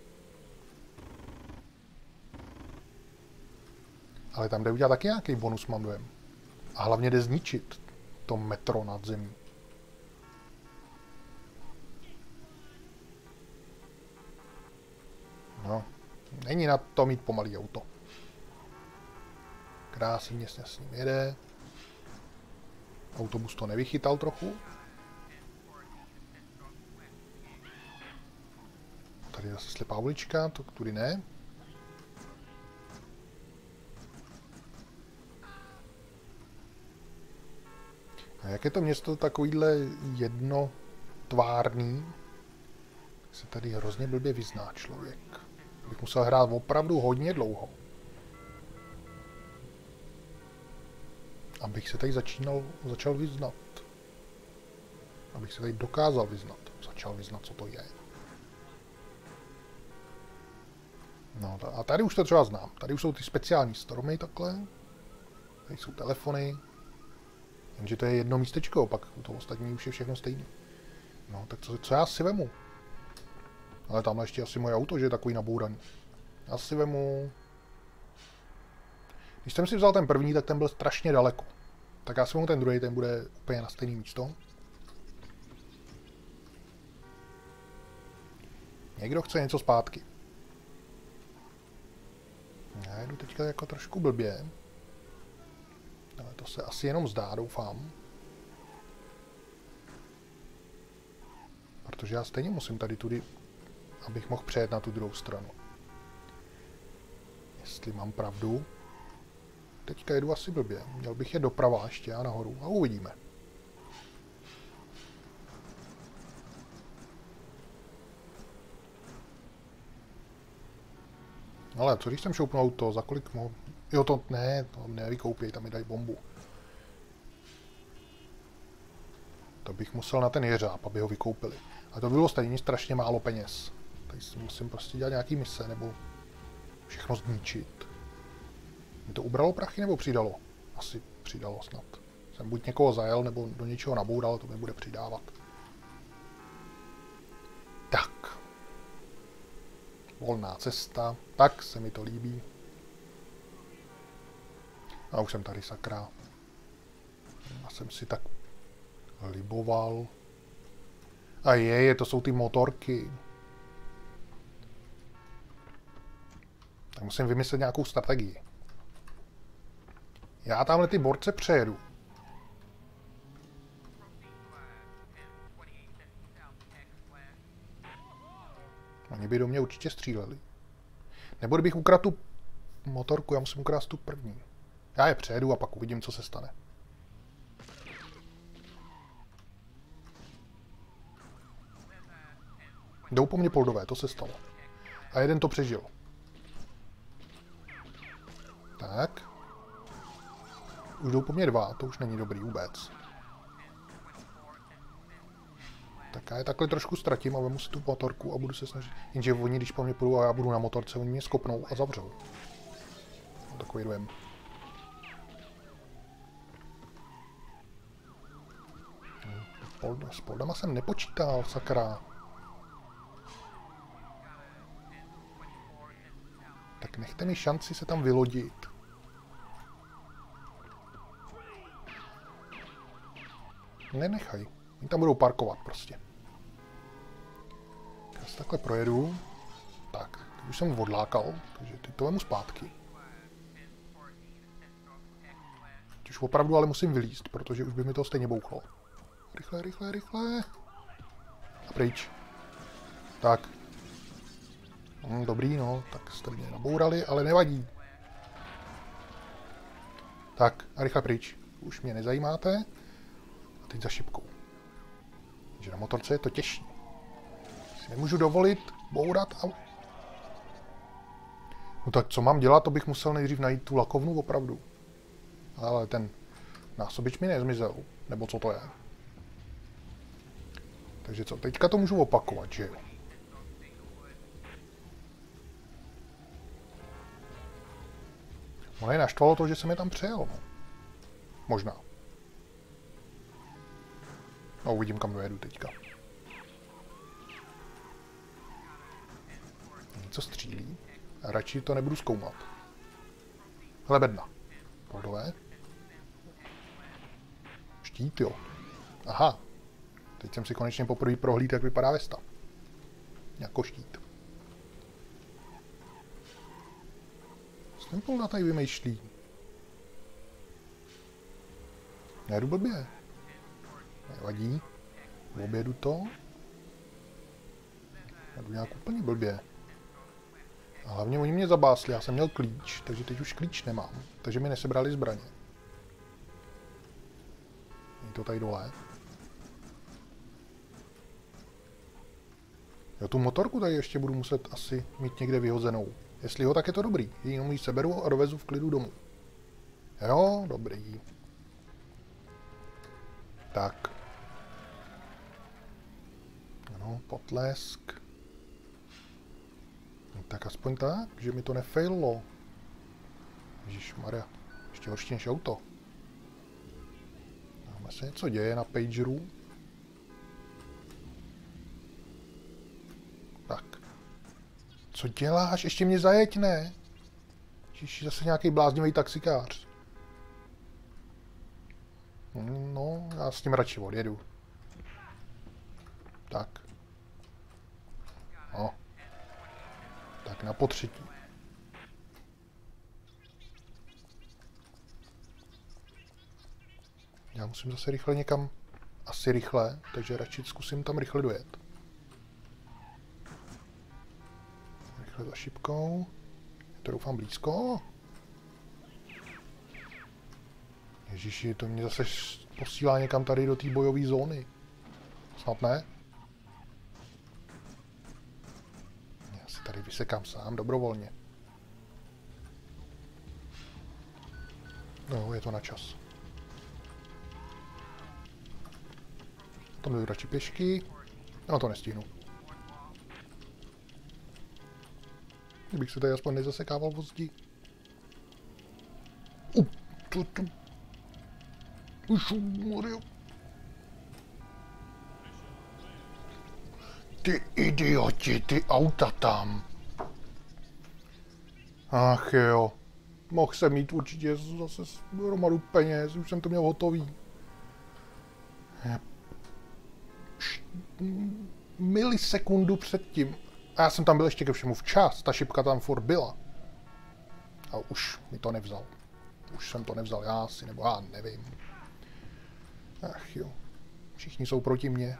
Ale tam jde udělat taky nějaký bonus, mám dojem. A hlavně jde zničit to metro nad zemí. No, není na to mít pomalý auto. Krásně se s ním jede. Autobus to nevychytal trochu. Tady je zase slepá ulička, to tudy ne. A jak je to město takovýhle jednotvárný, se tady hrozně blbě vyzná člověk. Bych musel hrát opravdu hodně dlouho. Abych se tady začínal, začal vyznat. Abych se tady dokázal vyznat. Začal vyznat, co to je. No a tady už to třeba znám. Tady už jsou ty speciální stromy takhle. Tady jsou telefony. Jenže to je jedno místečko, pak to ostatní už je všechno stejné. No, tak co, co já si vemu? Ale tamhle ještě asi moje auto, že je takový nabouraný. Já si vemu... Když jsem si vzal ten první, tak ten byl strašně daleko. Tak já si vemu ten druhý, ten bude úplně na stejné místo. Někdo chce něco zpátky. Já jedu teďka jako trošku blbě. Ale to se asi jenom zdá, doufám. Protože já stejně musím tady tudy, abych mohl přejet na tu druhou stranu. Jestli mám pravdu. Teďka jedu asi blbě. Měl bych je doprava ještě a nahoru. A uvidíme. Ale co když jsem šoupnul auto, za kolik mohu... Jo, to ne, to nevykoupěj, tam mi dají bombu. To bych musel na ten jeřáb, aby ho vykoupili. A to bylo stejně strašně málo peněz. Tady si musím prostě dělat nějaký mise, nebo všechno zničit. Mi to ubralo prachy, nebo přidalo? Asi přidalo snad. Jsem buď někoho zajel, nebo do něčeho naboural, to mi bude přidávat. Tak. Volná cesta. Tak se mi to líbí. A už jsem tady, sakra. Já jsem si tak liboval. A je, je, to jsou ty motorky. Tak musím vymyslet nějakou strategii. Já tamhle ty borce přejedu. Oni by do mě určitě stříleli. Nebo kdybych ukradl tu motorku, já musím ukrást tu první. Já je přejedu a pak uvidím, co se stane. Jdou po mně poldové, to se stalo. A jeden to přežil. Tak. Už jdou po mně dva, to už není dobrý vůbec. Tak já je takhle trošku ztratím a vemu si tu motorku a budu se snažit. Jenže oni, když po mně půjdou a já budu na motorce, oni mě skopnou a zavřou. Takový dojem. S poldama jsem nepočítal, sakra. Tak nechte mi šanci se tam vylodit. Nenechaj. Oni tam budou parkovat prostě. Já se takhle projedu. Tak, teď už jsem odlákal, takže teď to vemu zpátky. Teď už opravdu ale musím vylízt, protože už by mi to stejně bouchlo. Rychle, rychle, rychle. A pryč. Tak. Hm, dobrý, no, tak jste mě nabourali, ale nevadí. Tak, a rychle pryč. Už mě nezajímáte. A teď za šipkou. Takže na motorce je to těžší. Si nemůžu dovolit bourat a... No tak co mám dělat, to bych musel nejdřív najít tu lakovnu opravdu. Ale ten násobič mi nezmizel. Nebo co to je? Takže co, teďka to můžu opakovat, že jo? Ono je naštvalo to, že jsem je tam přejel, no. Možná. No, uvidím, kam dojedu teďka. Něco střílí. A radši to nebudu zkoumat. Hele, bedna. Poldové. Štít, jo. Aha. Teď jsem si konečně poprvé prohlídl, jak vypadá Vesta. Jako štít. Ten polda tady vymýšlí. Nejedu blbě. Nevadí. Objedu to. Jedu nějak úplně blbě. A hlavně oni mě zabásli, já jsem měl klíč, takže teď už klíč nemám. Takže mi nesebrali zbraně. Je to tady dole. Jo, tu motorku tady ještě budu muset asi mít někde vyhozenou. Jestli jo, tak je to dobrý. Jenom ji seberu a dovezu v klidu domů. Jo, dobrý. Tak. Ano, potlesk. No, tak aspoň tak, že mi to nefaillo. Ježišmarja, ještě horší než auto. Tam se něco děje na pageru. Tak. Co děláš? Ještě mě zajeď, ne? Ježiši, zase nějaký bláznivý taxikář. No, já s tím radši odjedu. Tak. No. Tak na potřetí. Já musím zase rychle někam, asi rychle, takže radši zkusím tam rychle dojet. Rychle za šipkou. Je to doufám blízko. Ježiši, to mě zase posílá někam tady do té bojové zóny. Snad ne? Já si tady vysekám sám, dobrovolně. No, je to na čas. Tam jdu radši pěšky. No to nestihnu. Kdybych se tady aspoň nezasekával vozdí. Uh, to, to. Ušumorio. Ty idioti, ty auta tam. Ach jo. Mohl jsem mít určitě zase hromadu peněz, už jsem to měl hotový. Milisekundu předtím. A já jsem tam byl ještě ke všemu včas, ta šipka tam furt byla. A už mi to nevzal. Už jsem to nevzal já si, nebo já nevím. Ach jo. Všichni jsou proti mně.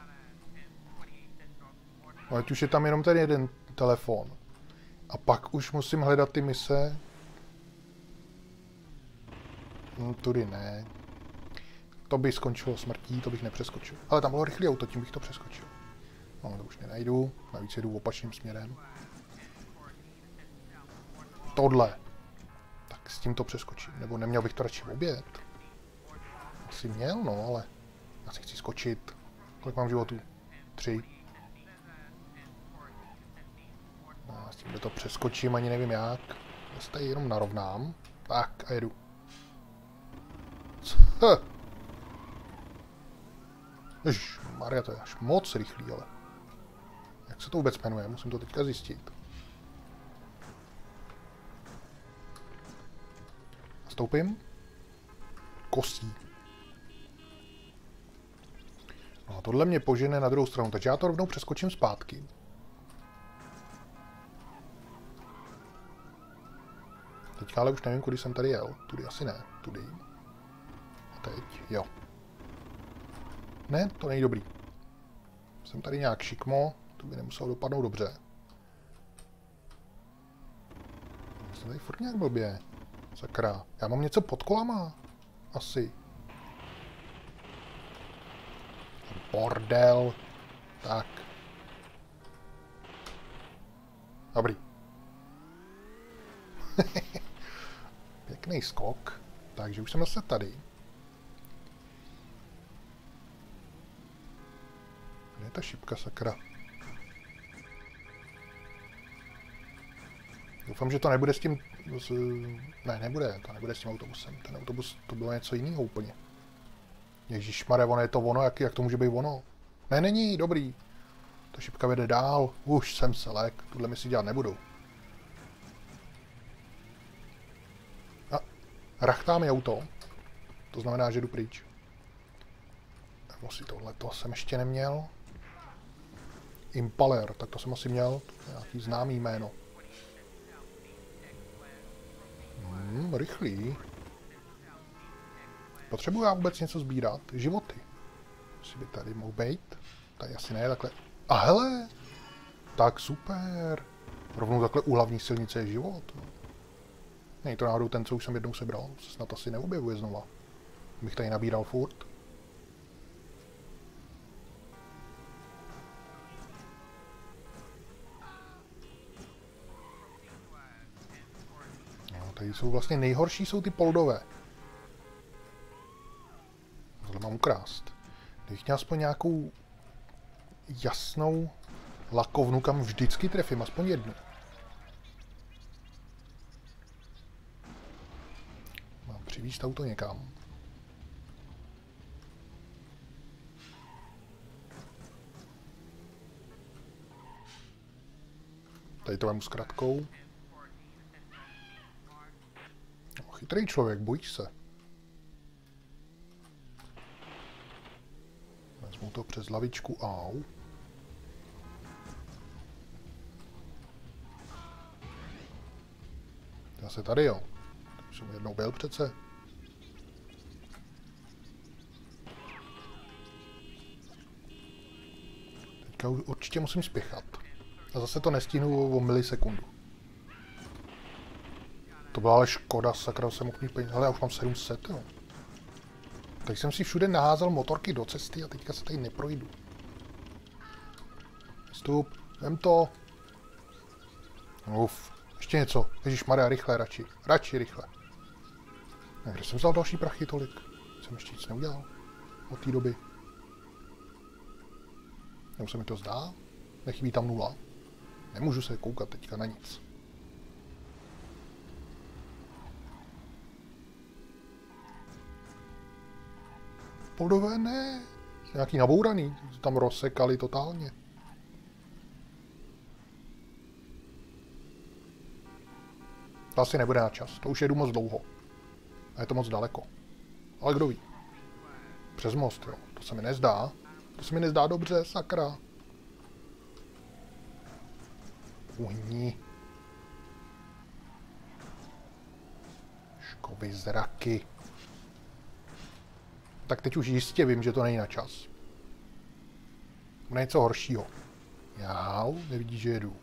Ale ať už je tam jenom ten jeden telefon. A pak už musím hledat ty mise. No, tudy ne. To by skončilo smrtí, to bych nepřeskočil. Ale tam bylo rychlý auto, tím bych to přeskočil. No, to už nenajdu. Navíc jedu opačným směrem. Tohle. Tak s tím to přeskočím. Nebo neměl bych to radši obět. Asi měl, no, ale já si chci skočit. Kolik mám životů? Tři. Já s tím to přeskočím, ani nevím jak. Já se tady jenom narovnám. Tak a jedu. Ježiš, Maria, to je až moc rychlý, ale... Jak se to vůbec jmenuje? Musím to teďka zjistit. Stoupím. Kostí. No a tohle mě požene na druhou stranu, takže já to rovnou přeskočím zpátky. Teďka ale už nevím, kudy jsem tady jel. Tudy asi ne. Tudy. A teď, jo. Ne, to není dobrý. Jsem tady nějak šikmo, to by nemuselo dopadnout dobře. Jsem tady furt nějak blbě. Sakra. Já mám něco pod kolama. Asi. Bordel. Tak. Dobrý. Pěkný skok. Takže už jsem zase tady. Kde je ta šipka, sakra? Doufám, že to nebude s tím... Ne, nebude, to nebude s tím autobusem. Ten autobus, to bylo něco jiného úplně. Ježišmarja, ono je to ono, jak, jak to může být ono? Ne, není, dobrý. Ta šipka vede dál. Už jsem selek, tuhle mi si dělat nebudu. A rachtá mi auto. To znamená, že jdu pryč. Musí tohle, to jsem ještě neměl. Impaler, tak to jsem asi měl. Nějaký známý jméno. Hmm, rychlý. Potřebuji já vůbec něco sbírat? Životy. Jestli by tady mohl být. Tady asi ne, takhle. A hele! Tak super. Rovnou takhle u hlavní silnice je život. Není to náhodou ten, co už jsem jednou sebral. Se snad asi neobjevuje znova. Bych tady nabíral furt. No, tady jsou vlastně nejhorší, jsou ty poldové. Tohle mám ukrást. Kdybych měl aspoň nějakou jasnou lakovnu, kam vždycky trefím, aspoň jednu. Mám přivízt auto někam. Tady to vemu s kratkou. No, chytrý člověk, bojíš se. Vezmu to přes lavičku, au. Já se tady, jo. Už jsem jednou byl přece. Teďka určitě musím spěchat. A zase to nestihnu o milisekundu. To byla ale škoda, sakra, jsem mohl mít peníze. Ale já už mám sedm set, jo. Tak jsem si všude naházel motorky do cesty a teďka se tady neprojdu. Vstup, vem to. Uf, ještě něco. Ježišmarja, rychle, radši. Radši, rychle. A kde jsem vzal další prachy tolik? Jsem ještě nic neudělal od té doby. Nebo se mi to zdá? Nechybí tam nula. Nemůžu se koukat teďka na nic. Poldové ne. Nějaký nabouraný, tam rozsekali totálně. To asi nebude na čas, to už jedu moc dlouho. A je to moc daleko. Ale kdo ví? Přes most, jo. To se mi nezdá. To se mi nezdá dobře, sakra. Uhni. Škovy zraky. Tak teď už jistě vím, že to není na čas. Něco horšího. Jau, nevidí, že jedu.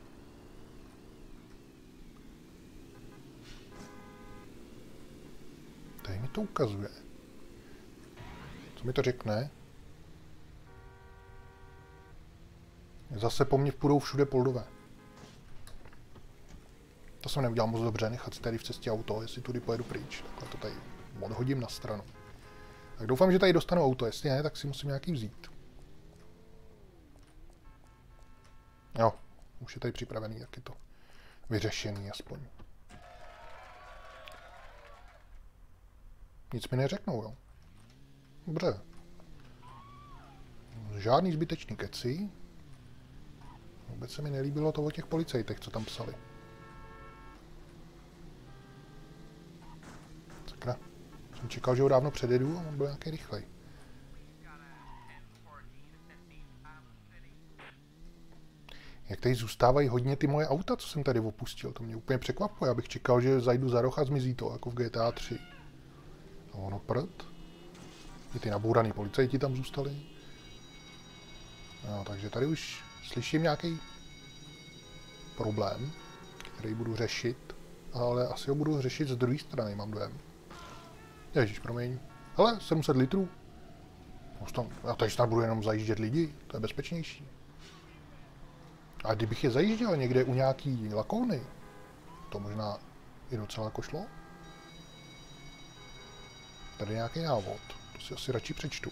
Tady mi to ukazuje. Co mi to řekne? Zase po mně půjdou všude Poldové. To jsem neudělal moc dobře, nechat si tady v cestě auto, jestli tudy pojedu pryč. Takhle to tady odhodím na stranu. Tak doufám, že tady dostanu auto, jestli ne, tak si musím nějaký vzít. Jo, už je tady připravený, jak je to vyřešený aspoň. Nic mi neřeknou, jo. Dobře. Žádný zbytečný keci. Vůbec se mi nelíbilo to o těch policajtech, co tam psali. Sakra. Jsem čekal, že ho dávno předjedu a on byl nějaký rychlej. Jak tady zůstávají hodně ty moje auta, co jsem tady opustil, to mě úplně překvapuje. Já bych čekal, že zajdu za roh a zmizí to, jako v G T A tři. A ono prd. I ty nabouraný policajti tam zůstali. No, takže tady už slyším nějaký problém, který budu řešit, ale asi ho budu řešit z druhé strany, mám dojem. Ježiš, promiň. Hele, sedm set litrů. Já tady snad budu jenom zajíždět lidi, to je bezpečnější. A kdybych je zajížděl někde u nějaký lakouny, to možná i docela jako šlo. Tady je nějaký návod, to si asi radši přečtu.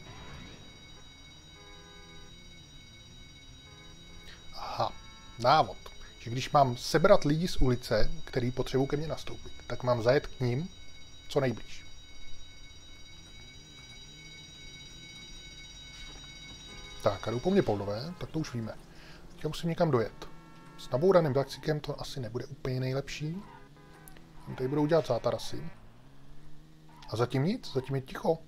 Aha, návod. Že když mám sebrat lidi z ulice, který potřebují ke mně nastoupit, tak mám zajet k ním co nejblíž. Tak, a jdou po mně Poldové, tak to už víme. Teď musím někam dojet. S nabouraným taxíkem to asi nebude úplně nejlepší. Tady budou dělat zátarasy. A zatím nic, zatím je ticho.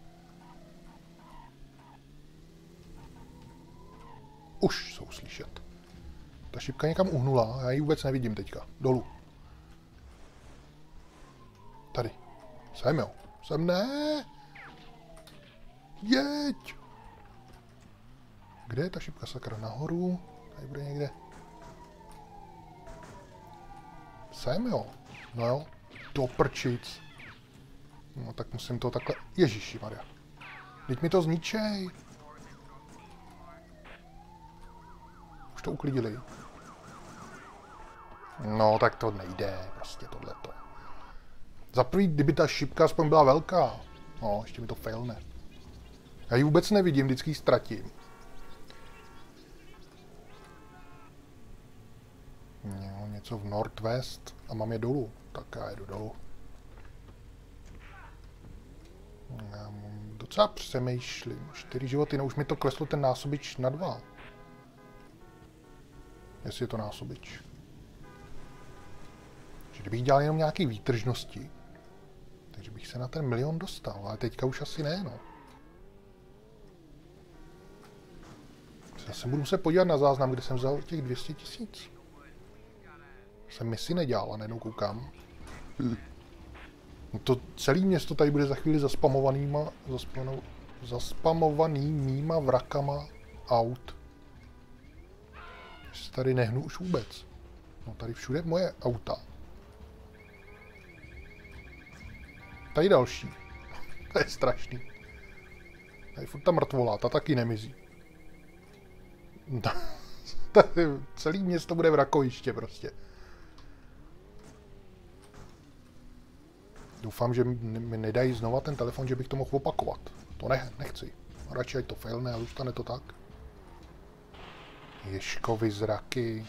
Už jsou slyšet. Ta šipka někam uhnula, já ji vůbec nevidím teďka. Dolů. Tady. Sem jo. Sem ne. Jeď. Kde je ta šipka, sakra? Nahoru. Tady bude někde. Sem jo. No jo. Do prčic. No tak musím to takhle... Ježiši Maria. Teď mi to zničej. Už to uklidili. No tak to nejde. Prostě tohleto. Za prvý, kdyby ta šipka aspoň byla velká. No, ještě mi to failne. Já ji vůbec nevidím, vždycky ji ztratím. No, něco v Northwest a mám je dolů. Tak já jedu dolů. Já docela přemýšlím. Čtyři životy, no už mi to kleslo ten násobič na dva. Jestli je to násobič. Že kdybych dělal jenom nějaké výtržnosti, takže bych se na ten milion dostal, ale teďka už asi ne, no. Zase budu se podívat na záznam, kde jsem vzal těch dvě stě tisíc. Jsem misi nedělal a najednou koukám. No to celé město tady bude za chvíli zaspamovanýma, zaspanou, zaspamovanýma vrakama aut. Že se tady nehnu už vůbec. No tady všude moje auta. Tady další. To je strašný. Tady furt ta mrtvola, ta taky nemizí. Tady celé město bude vrakoviště prostě. Doufám, že mi nedají znova ten telefon, že bych to mohl opakovat. To ne, nechci. Radši ať to failne a zůstane to tak. Ježkovy zraky.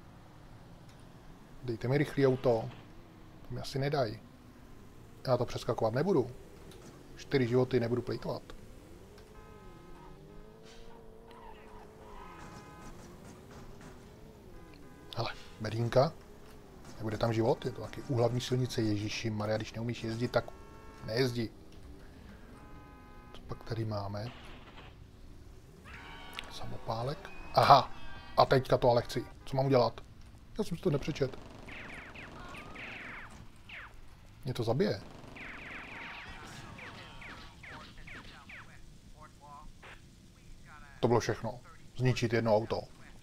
Dejte mi rychlý auto. To mi asi nedají. Já to přeskakovat nebudu. Čtyři životy nebudu plejtovat. Bedínka. Nebude tam život, je to taky úhlavní silnice. Ježíši Maria, když neumíš jezdit, tak nejezdi. Co pak tady máme? Samopálek. Aha, a teďka to ale chci. Co mám udělat? Já jsem si to nepřečet. Mě to zabije. To bylo všechno. Zničit jedno auto.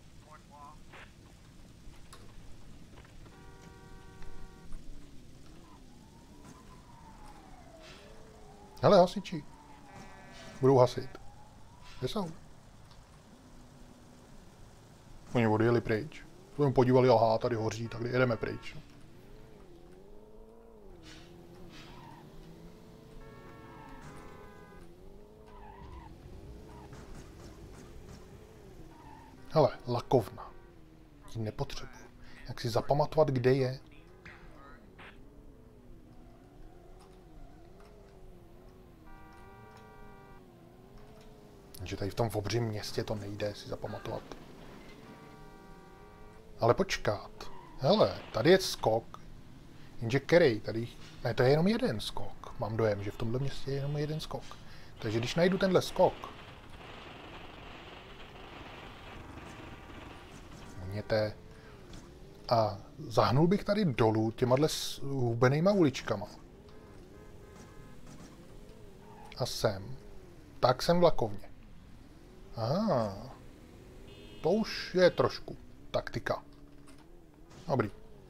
Hele, hasiči. Budou hasit. Kde jsou? Oni odjeli pryč. Jsme podívali, aha, tady hoří, tak jedeme pryč. Hele, lakovna. Ji nepotřebuji. Jak si zapamatovat, kde je? Že tady v tom obřím městě to nejde si zapamatovat. Ale počkat. Hele, tady je skok. Jenže který tady... Ne, to je jenom jeden skok. Mám dojem, že v tomhle městě je jenom jeden skok. Takže když najdu tenhle skok... Měte... A zahnul bych tady dolů těmahle hubenejma uličkama. A sem. Tak jsem v lakovně. Aha. To už je trošku taktika. Dobrý.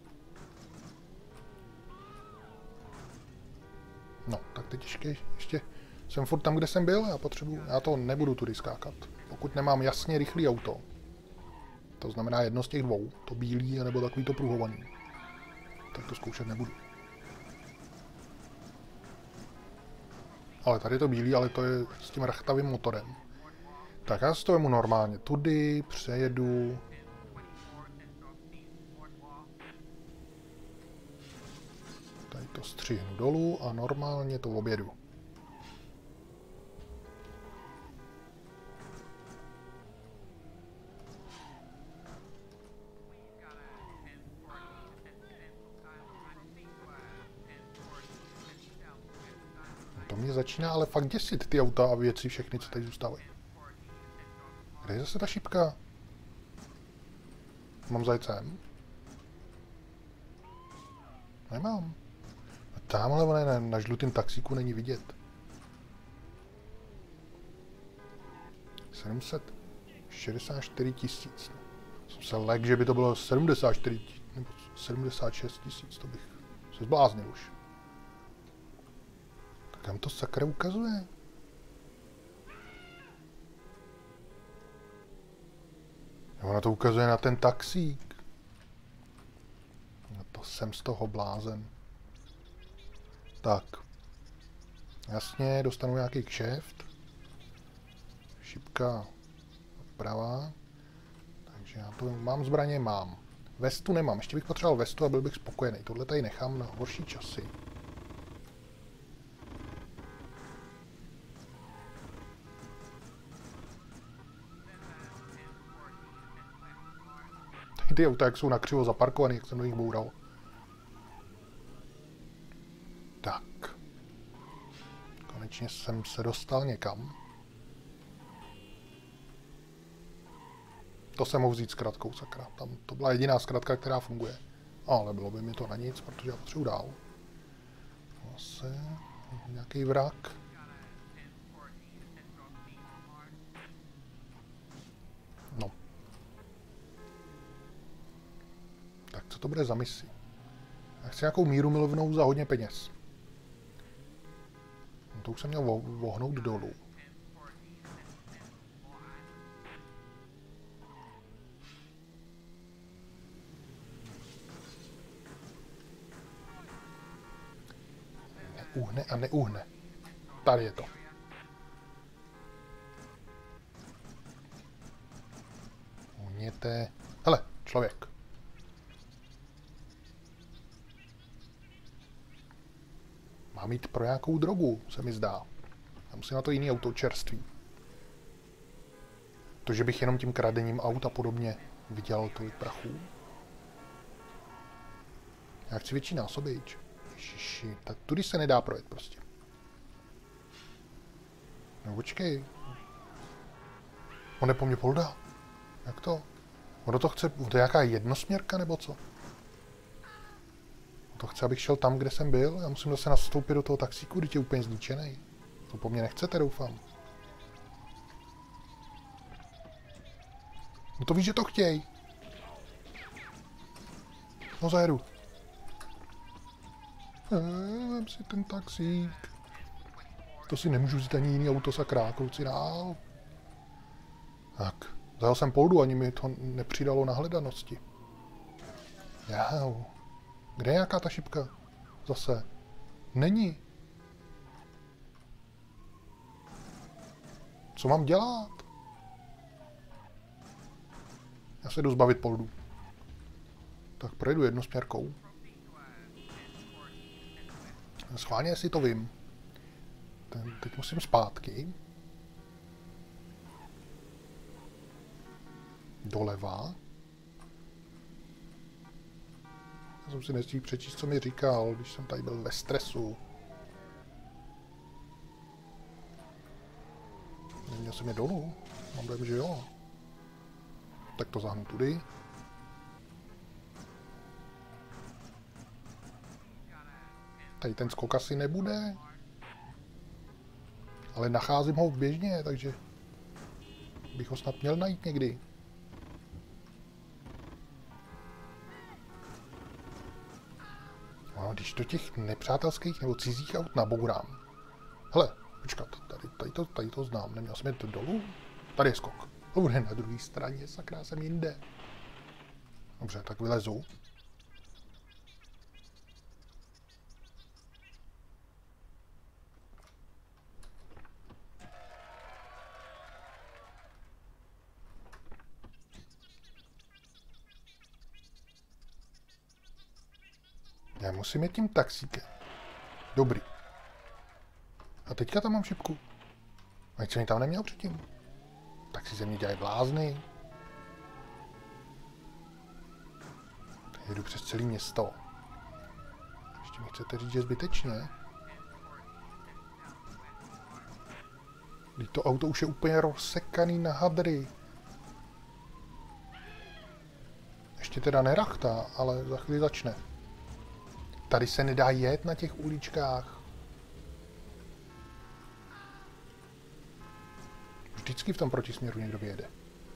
No, tak teď ještě, ještě jsem furt tam, kde jsem byl, já potřebuji, já to nebudu tudy skákat. Pokud nemám jasně rychlý auto. To znamená jedno z těch dvou, to bílý, nebo takový to pruhovaný. Tak to zkoušet nebudu. Ale tady je to bílý, ale to je s tím rachtavým motorem. Tak já si to vemu normálně. Tudy přejedu. Tady to střihnu dolů a normálně to objedu. To mě začíná ale fakt děsit ty auta a věci všechny, co tady zůstávají. Kde je zase ta šipka? Mám zajcem? Nemám. A tamhle na, na žlutém taxíku není vidět. sedm set šedesát čtyři tisíc. Jsem se lek, že by to bylo sedmdesát čtyři nebo sedmdesát šest tisíc, to bych se zbláznil už. Tak kam to sakra ukazuje? Ono to ukazuje na ten taxík. No to jsem z toho blázen. Tak. Jasně, dostanu nějaký kšeft. Šipka pravá. Takže já to mám zbraně, mám. Vestu nemám, ještě bych potřeboval vestu a byl bych spokojený. Tohle tady nechám na horší časy. Ty auta, jak jsou nakřivo zaparkovaný, jak jsem do nich boural. Tak. Konečně jsem se dostal někam. To jsem mohl vzít zkratkou, sakra. Tam to byla jediná zkratka, která funguje. Ale bylo by mi to na nic, protože já potřebuji dál. Zase nějaký vrak. No. Tak co to bude za misi? Já chci nějakou míru milovnou za hodně peněz. No to už jsem měl vohnout dolů. Neuhne a neuhne. Tady je to. Uhněte. Hele, člověk. Mám jít pro nějakou drogu, se mi zdá. Já musím na to jiný auto čerství. To, že bych jenom tím kradením aut a podobně vydělal tolik prachů. Já chci větší násobič. Ježiši, tak tudy se nedá projet prostě. No počkej. On je po mně polda. Jak to? Ono to chce, to je nějaká jednosměrka nebo co? On to chce, abych šel tam, kde jsem byl. Já musím zase nastoupit do toho taxíku, když je úplně zničený. To po mně nechcete, doufám. No to víš, že to chtěj. No zajedu. Vem si ten taxík. To si nemůžu vzít ani jiný auto, sakra, kluci dál. Tak, zajel jsem poldu, ani mi to nepřidalo na hledanosti. Jau. Kde je nějaká ta šipka? Zase. Není. Co mám dělat? Já se jdu zbavit poldu. Tak projedu jednosměrkou. Schválně si to vím. Ten, teď musím zpátky. Doleva. Já jsem si nestihl přečíst, co mi říkal, když jsem tady byl ve stresu. Neměl jsem je dolů. Mám dojem, že jo. Tak to zahnu tudy. Tady ten skok asi nebude. Ale nacházím ho běžně, takže bych ho snad měl najít někdy. No, když do těch nepřátelských nebo cizích aut nabourám. Hele, počkat, tady, tady, to, tady to znám, neměl jsem jít dolů? Tady je skok. To bude na druhé straně, sakra, jsem jinde. Dobře, tak vylezu. Já musím jít tím taxíkem. Dobrý. A teďka tam mám šipku. A co mi tam neměl předtím? Tak si ze mě dělají blázny. Jedu přes celé město. Ještě mi chcete říct, že zbytečně? Teď to auto už je úplně rozsekaný na hadry. Ještě teda nerachtá, ale za chvíli začne. Tady se nedá jet na těch uličkách. Vždycky v tom protisměru někdo vyjede.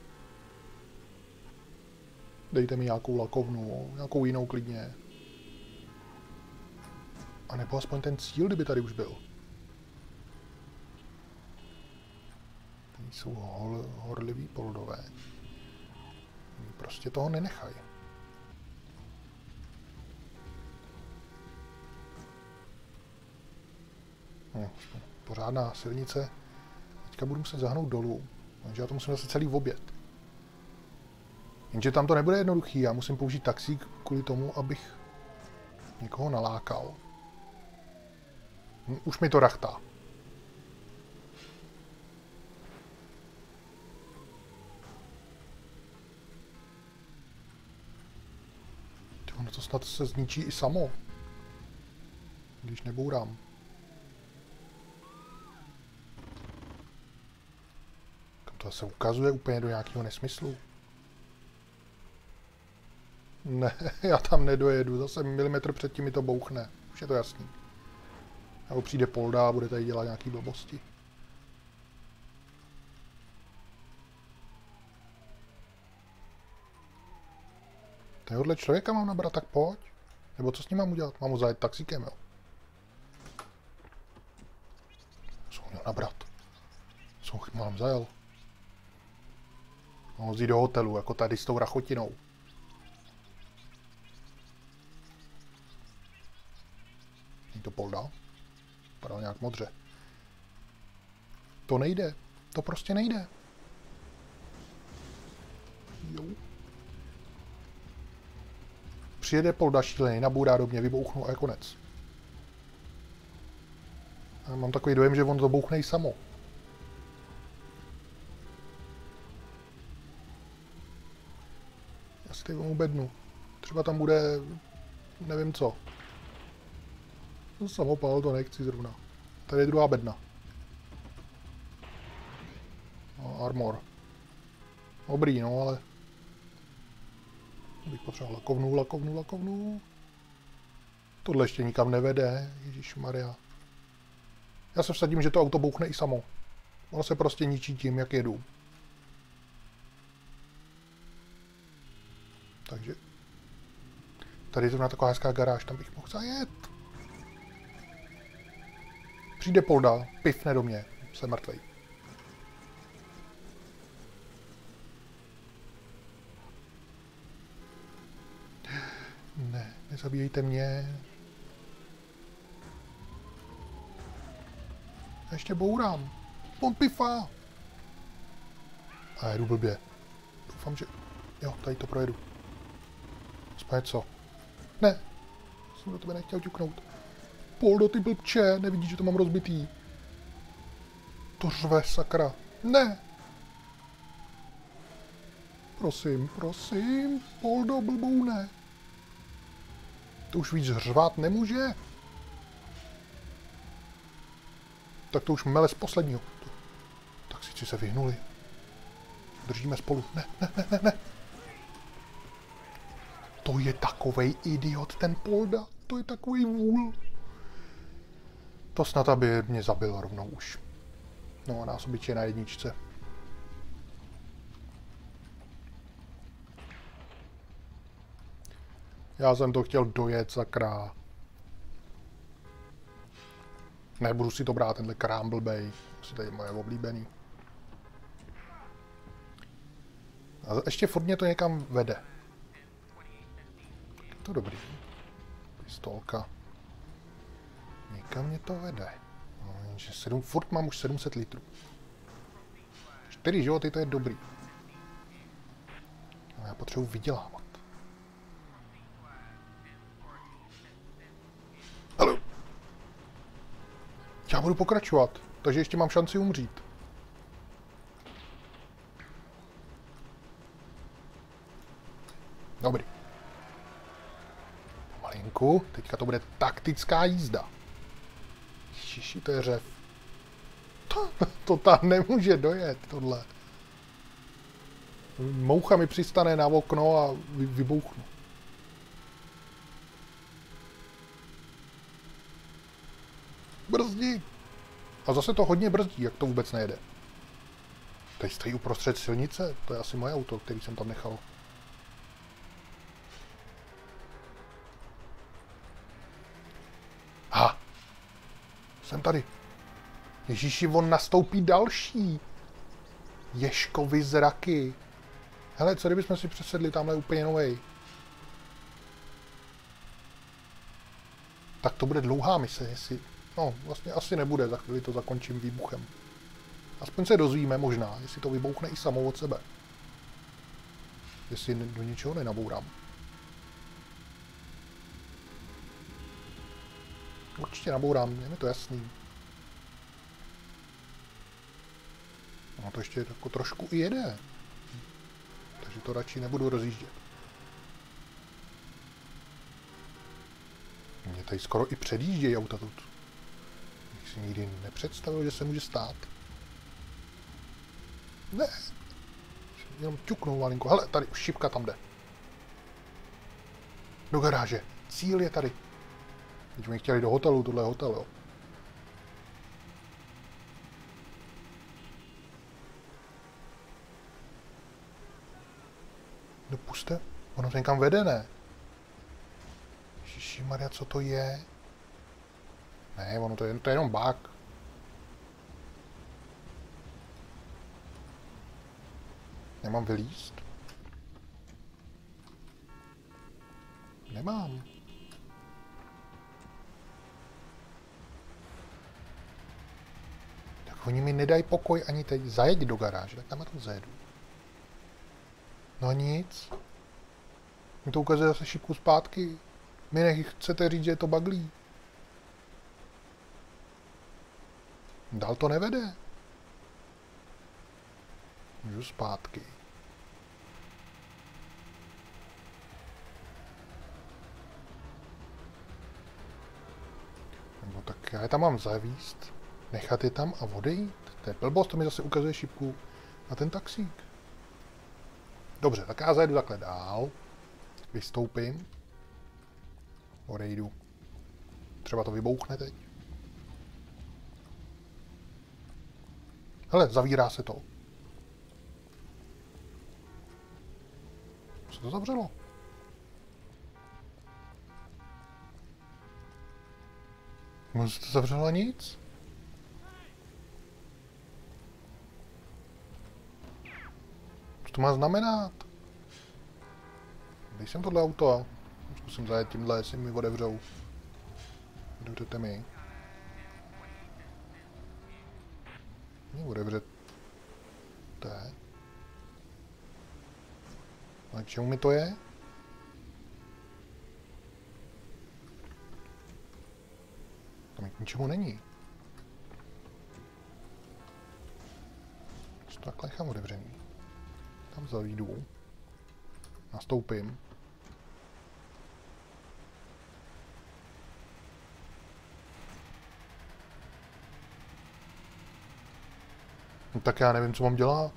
Dejte mi nějakou lakovnu, nějakou jinou klidně. A nebo aspoň ten cíl, kdyby tady už byl. Tady jsou hol, horliví poldové. Prostě toho nenechají. No, pořádná silnice. Teďka budu muset zahnout dolů. Takže já to musím zase celý obět. Jenže tam to nebude jednoduchý. Já musím použít taxík kvůli tomu, abych někoho nalákal. Už mi to rachtá. Ono to snad se zničí i samo. Když nebourám. To se ukazuje úplně do nějakého nesmyslu. Ne, já tam nedojedu. Zase milimetr před tím mi to bouchne. Už je to jasný. Nebo přijde polda a bude tady dělat nějaký blbosti. Tohle člověka mám nabrat, tak pojď. Nebo co s ním mám udělat? Mám ho zajet taxíkem, jo. Co ho měl nabrat? Co ho mám zajel? Mám ho vzít do hotelu, jako tady s tou rachotinou. Není to polda? Padal nějak modře. To nejde. To prostě nejde. Jo. Přijede polda šílený, nabourá do mě, vybouchnu a je konec. A mám takový dojem, že on to bouchne i samo. Já si tady vemu bednu. Třeba tam bude nevím co. Samopal to nechci zrovna. Tady je druhá bedna. No, armor. Dobrý, no, ale... Bych potřeboval lakovnu, lakovnu, lakovnu. Tohle ještě nikam nevede, ježišmarja. Já se vsadím, že to auto bouchne i samo. Ono se prostě ničí tím, jak jedu. Takže... Tady je zrovna taková hezká garáž, tam bych mohl zajet. Přijde Polda, pifne do mě, jsem mrtvej. Ne, nezabíjejte mě. Já ještě bourám. On pifá. A jedu blbě. Doufám, že... Jo, tady to projedu. Aspoň co? Ne. Jsem do tebe nechtěl ťuknout. Poldo, ty blbče, nevidíš, že to mám rozbitý. To řve, sakra. Ne. Prosím, prosím. Poldo, blboune. To už víc řvát nemůže. Tak to už mele z posledního. Tak si se vyhnuli. Držíme spolu. Ne, ne, ne, ne, ne. To je takovej idiot, ten Polda. To je takový vůl. To snad, aby mě zabil rovnou už. No a nás obyčej na jedničce. Já jsem to chtěl dojet, sakra. Nebudu si to brát, tenhle krám blbej. Asi tady je moje oblíbený. A ještě furt mě to někam vede. Je to dobrý. Pistolka. Někam mě to vede. No, jenže sedm, furt mám už sedm set litrů. čtyři životy, to je dobrý. No, já potřebuji vydělávat. Hello. Já budu pokračovat, takže ještě mám šanci umřít. Dobrý. Pomalinku, teďka to bude taktická jízda. Ježiši, to je řev. To, to tam nemůže dojet, tohle. Moucha mi přistane na okno a vy, vybouchnu. Brzdí. A zase to hodně brzdí, jak to vůbec nejede. Teď stojí uprostřed silnice, to je asi moje auto, který jsem tam nechal. Ha! Jsem tady. Ježíši, on nastoupí další. Ježkovi zraky. Hele, co kdybychom si přesedli, tamhle úplně novej. Tak to bude dlouhá mise, jestli... No, vlastně asi nebude, za chvíli to zakončím výbuchem. Aspoň se dozvíme možná, jestli to vybouchne i samo od sebe. Jestli do ničeho nenabourám. Určitě nabourám, je mi to jasný. No to ještě jako trošku i jede. Takže to radši nebudu rozjíždět. Mě tady skoro i předjíždějí auta тут. Bych si nikdy nepředstavil, že se může stát. Ne. Jenom ťuknou malinko. Hele, tady už šipka tam jde. Do garáže. Cíl je tady. Teď mi chtěli do hotelu, tohle je hotel, jo. Dopuste. Ono to někam vede, ne? Ježišimarja, co to je? Ne, ono to je, to je jenom bug. Nemám vylízt? Nemám. Tak oni mi nedají pokoj ani teď. Zajeď do garáže, tak tam na to zajedu. No nic. Mi to ukazuje zase šipku zpátky. Mi nechcete říct, že je to baglí. Dál to nevede. Můžu zpátky. Já je tam mám zavíst, nechat je tam a odejít. To je blbost, to mi zase ukazuje šipku na ten taxík. Dobře, tak já zajedu takhle dál. Vystoupím. Odejdu. Třeba to vybouchne teď. Hele, zavírá se to. Co to zavřelo? Možná se to zavřelo nic? Co to má znamenat? Když jsem tohle auto, zkusím zajet tímhle, jestli mi odevřou. Otevřete mi. Mi odevřete. A k čemu mi to je? To mi k ničemu není. Co takhle nechám otevřený. Tam zavídu. Nastoupím. No tak já nevím, co mám dělat.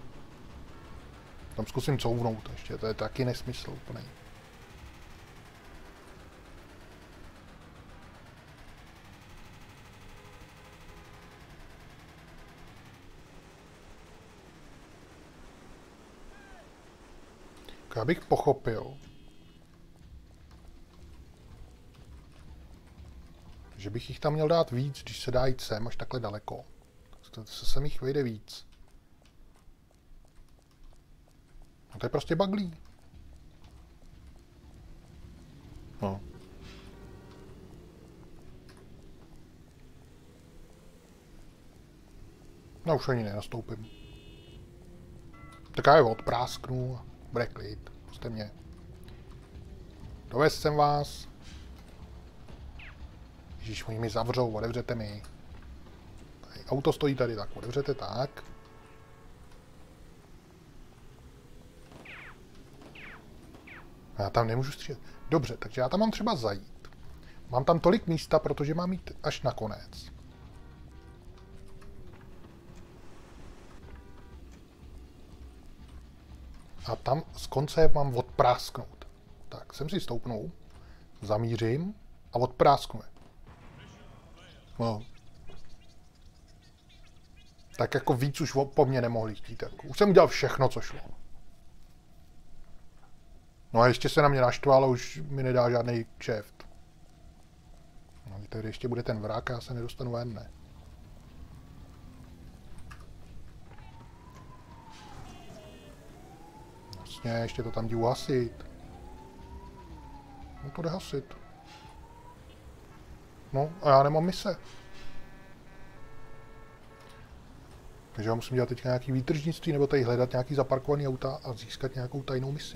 Tam zkusím couvnout ještě, to je taky nesmysl úplný. Já bych pochopil, že bych jich tam měl dát víc, když se dá jít sem až takhle daleko. To se sem jich vejde víc. No to je prostě baglí. No. No už ani nenastoupím. Tak já je odprásknu a bude klid. Prostě mě. Dovez jsem vás. Ježíš, oni mi zavřou, otevřete mi. Tady auto stojí tady, tak otevřete tak. Já tam nemůžu střílet. Dobře, takže já tam mám třeba zajít. Mám tam tolik místa, protože mám jít až na konec. A tam z konce mám odprásknout. Tak, sem si stoupnu, zamířím a odprásknu. No. Tak jako víc už po mně nemohli chtít. Tak. Už jsem udělal všechno, co šlo. No a ještě se na mě naštval, už mi nedá žádný kšeft. No, tady ještě bude ten vrák a já se nedostanu ven, ne. Vlastně, ještě to tam jdu hasit. No to jde hasit. No a já nemám mise. Takže já musím dělat teď nějaký výtržnictví nebo tady hledat nějaký zaparkovaný auta a získat nějakou tajnou misi.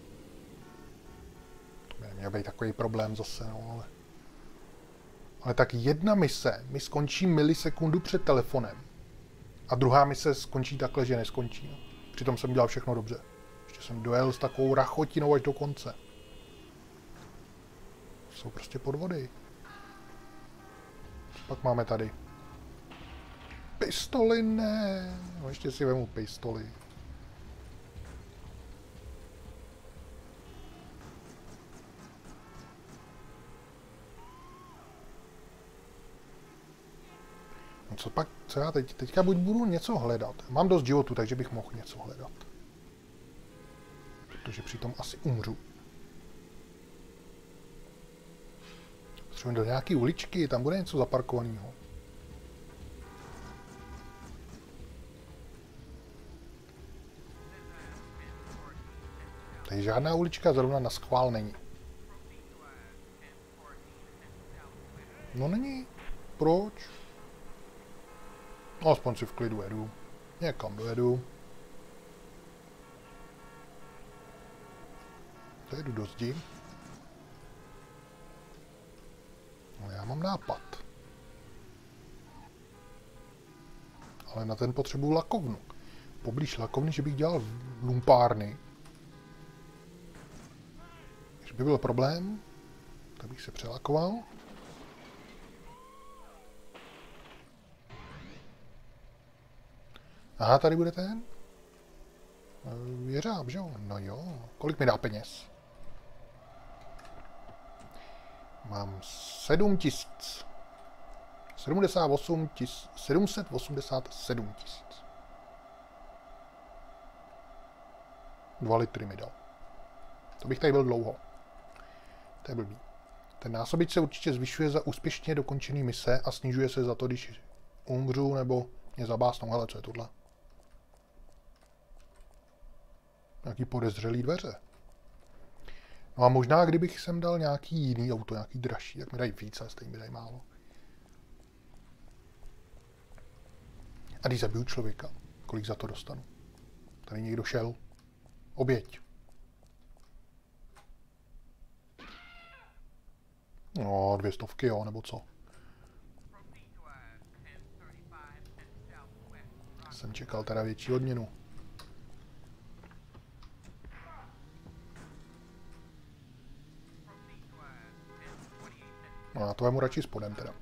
To by neměl být takový problém zase, no ale... Ale tak jedna mise mi skončí milisekundu před telefonem. A druhá mise skončí takhle, že neskončí. No. Přitom jsem dělal všechno dobře. Ještě jsem dojel s takovou rachotinou až do konce. Jsou prostě podvody. Pak máme tady. Pistoli ne. No ještě si vemu pistoli. No co pak, co já teď? Teďka buď budu něco hledat. Mám dost životu, takže bych mohl něco hledat. Protože přitom asi umřu. Potřebujeme do nějaké uličky, tam bude něco zaparkovaného. Tady žádná ulička zrovna na schvál není. No není. Proč? No, aspoň si v klidu jedu. Někam dojedu. Dojedu do zdi. No já mám nápad. Ale na ten potřebuju lakovnu. Poblíž lakovny, že bych dělal lumpárny. Když by byl problém, tak bych se přelakoval. Aha, tady bude ten? Jeřáb, že jo? No jo. Kolik mi dá peněz? Mám sedm tisíc. sedmdesát osm tisíc. sedm set osmdesát sedm tisíc. Dva litry mi dal. To bych tady byl dlouho. To je blbý. Ten násobič se určitě zvyšuje za úspěšně dokončený mise a snižuje se za to, když umřu nebo mě zabásnou. Hele, co je tohle? Nějaký podezřelý dveře. No a možná, kdybych sem dal nějaký jiný auto, nějaký dražší, tak mi dají víc, ale stejně mi dají málo. A když zabiju člověka, kolik za to dostanu? Tady někdo šel. Oběť. No, dvě stovky, jo, nebo co? Jsem čekal teda větší odměnu. No, já to vemu radši spodem teda.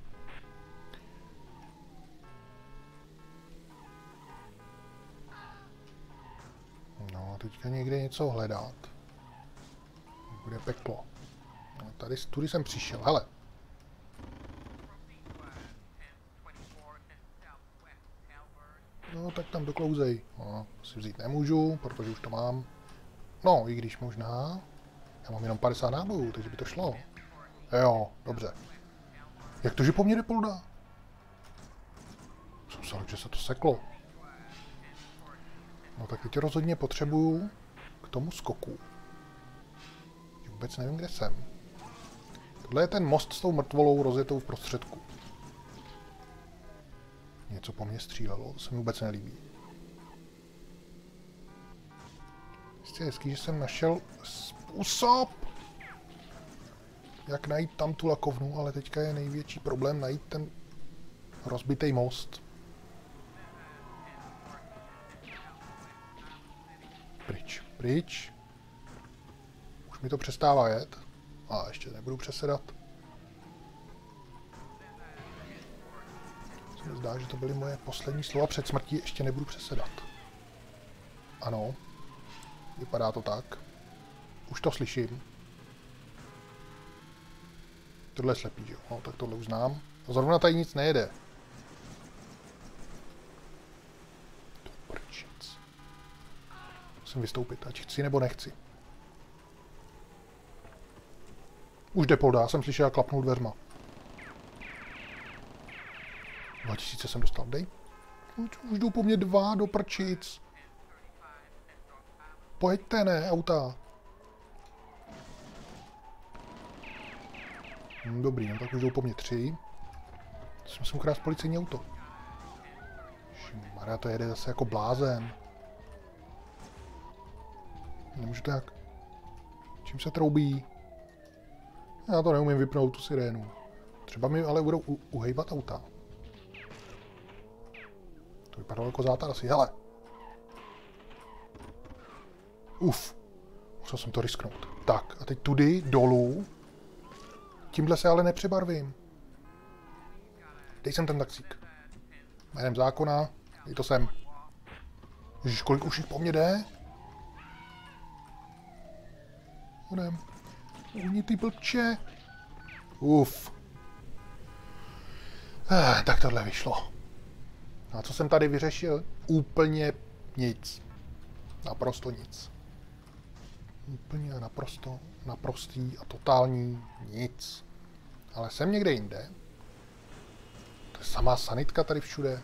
No, teďka někde něco hledat. Bude peklo. No, tady, tudy jsem přišel, hele. No, tak tam doklouzej. No, si vzít nemůžu, protože už to mám. No, i když možná. Já mám jenom padesát nábojů, takže by to šlo. Jo, dobře. Jak to, že po mně jde polda? Jsem myslel, že se to seklo. No tak teď rozhodně potřebuju k tomu skoku. Vůbec nevím, kde jsem. Tohle je ten most s tou mrtvolou rozjetou v prostředku. Něco po mně střílelo, to se mi vůbec nelíbí. Jistě je hezký, že jsem našel způsob, jak najít tam tu lakovnu, ale teďka je největší problém najít ten rozbitý most. Pryč, pryč. Už mi to přestává jet. A ještě nebudu přesedat. Se mi zdá, že to byly moje poslední slova před smrtí, ještě nebudu přesedat. Ano. Vypadá to tak. Už to slyším. Tohle je slepý, jo? No, tak tohle už znám. Zrovna tady nic nejede. To prčic. Musím vystoupit, ať chci nebo nechci. Už jde polda, jsem slyšel, jak klapnul dveřma. dva tisíce jsem dostal, dej. Už, už jdou po mně dva do prčic. Pojďte, ne, auta. Hm, dobrý, no tak už jdou po mně tři. Jsem si ukrást policejní auto. Maria, to jede zase jako blázen. Nemůžu to jak... Čím se troubí? Já to neumím vypnout, tu sirénu. Třeba mi ale budou uhejbat auta. To vypadalo jako zátar asi. Hele! Uf! Musel jsem to risknout. Tak, a teď tudy, dolů. Tímhle se ale nepřebarvím. Dej sem ten taxík. Jménem zákona. Dej to sem. Ježiš, kolik už jich po mně jde? Budem. Uhni ty blbče. Uf. Eh, tak tohle vyšlo. A co jsem tady vyřešil? Úplně nic. Naprosto nic. Úplně naprosto, naprostý a totální nic. Ale jsem někde jinde. To je samá sanitka tady všude.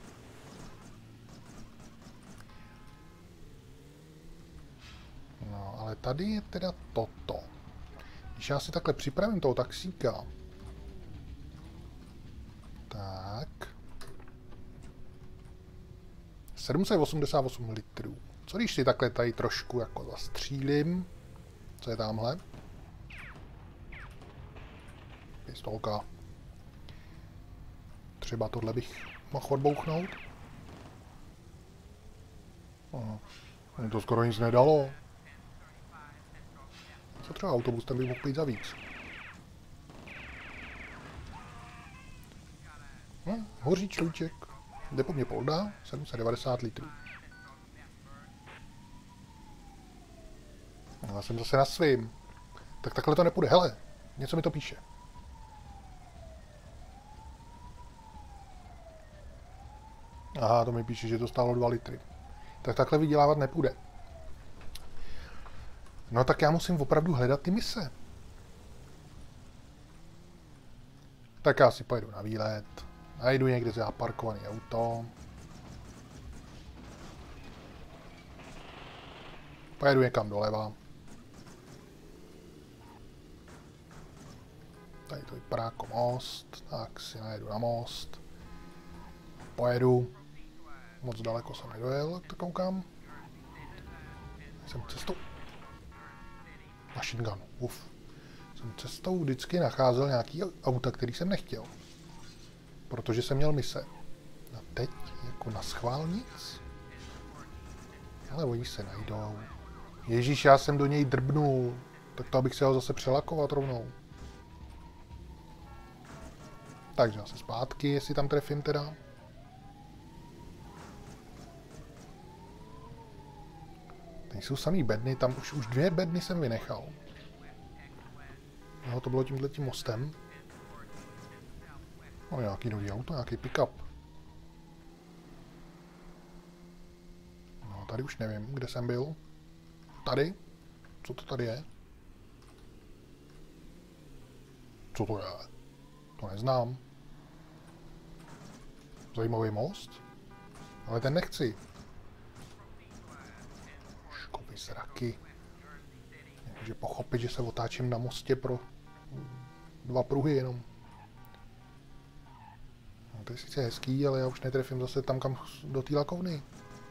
No, ale tady je teda toto. Když já si takhle připravím toho taxíka, tak... sedm set osmdesát osm litrů. Co když si takhle tady trošku jako zastřílím? Co je tamhle? Pistolka. Třeba tohle bych mohl odbouchnout. Aha. To skoro nic nedalo. Co třeba autobus, tam by mohl být za víc. Hm, hoří člíček. Jde po mně polda, sedm set devadesát litrů. Já jsem zase na svým. Tak takhle to nepůjde. Hele, něco mi to píše. Aha, to mi píše, že to stálo dva litry. Tak takhle vydělávat nepůjde. No tak já musím opravdu hledat ty mise. Tak já si pojedu na výlet. Najdu někde zaparkovaný auto. Pojedu někam doleva. Tady to vypadá jako most. Tak si najedu na most. Pojedu. Moc daleko jsem nedojel, tak koukám. Jsem cestou. Machine gun, uf. Jsem cestou vždycky nacházel nějaký auta, který jsem nechtěl. Protože jsem měl mise. A teď, jako na schvál nic. Ale oni se najdou. Ježíš, já jsem do něj drbnul. Tak to abych se ho zase přelakovat rovnou. Takže zase zpátky, jestli tam trefím teda. Tady jsou samý bedny, tam už, už dvě bedny jsem vynechal. No, to bylo tímhletím mostem. No, nějaký nový auto, nějaký pick-up. No, tady už nevím, kde jsem byl. Tady? Co to tady je? Co to je? To neznám. Zajímavý most? Ale ten nechci. Škopy sraky. Může pochopit, že se otáčím na mostě pro dva pruhy jenom. No, to je sice hezký, ale já už netrefím zase tam, kam do té lakovny.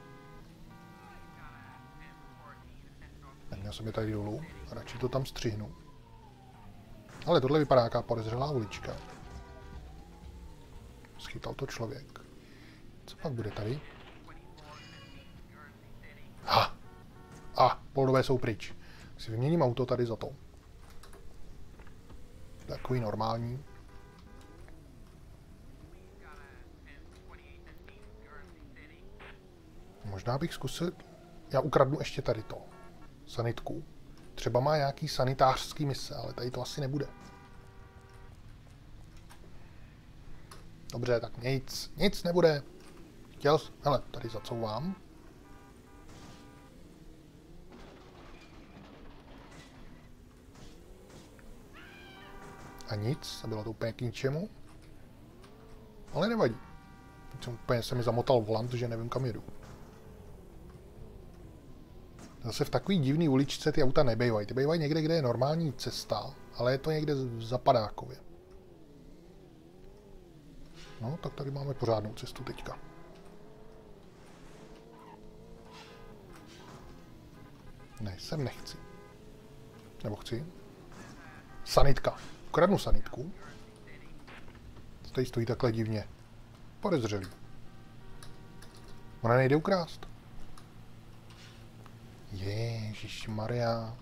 Neměl jsem je tady dolů, radši to tam střihnu. Ale tohle vypadá jaká podezřelá ulička. Schytal to člověk. Co pak bude tady? Ha! A, poldové jsou pryč. Si vyměním auto tady za to. Takový normální. Možná bych zkusil... Já ukradnu ještě tady to. Sanitku. Třeba má nějaký sanitářský mise, ale tady to asi nebude. Dobře, tak nic. Nic nebude. Chtěl... Hele, tady zacouvám. A nic, a bylo to úplně k ničemu. Ale nevadí. Jsem úplně se mi zamotal volant, že nevím, kam jedu. Zase v takový divný uličce ty auta nebejvají. Ty bývají někde, kde je normální cesta, ale je to někde v Zapadákově. No, tak tady máme pořádnou cestu teďka. Ne, sem nechci. Nebo chci. Sanitka. Ukradnu sanitku. Co tady stojí takhle divně? Podezřelý. Ona nejde ukrást. Ježišmarja.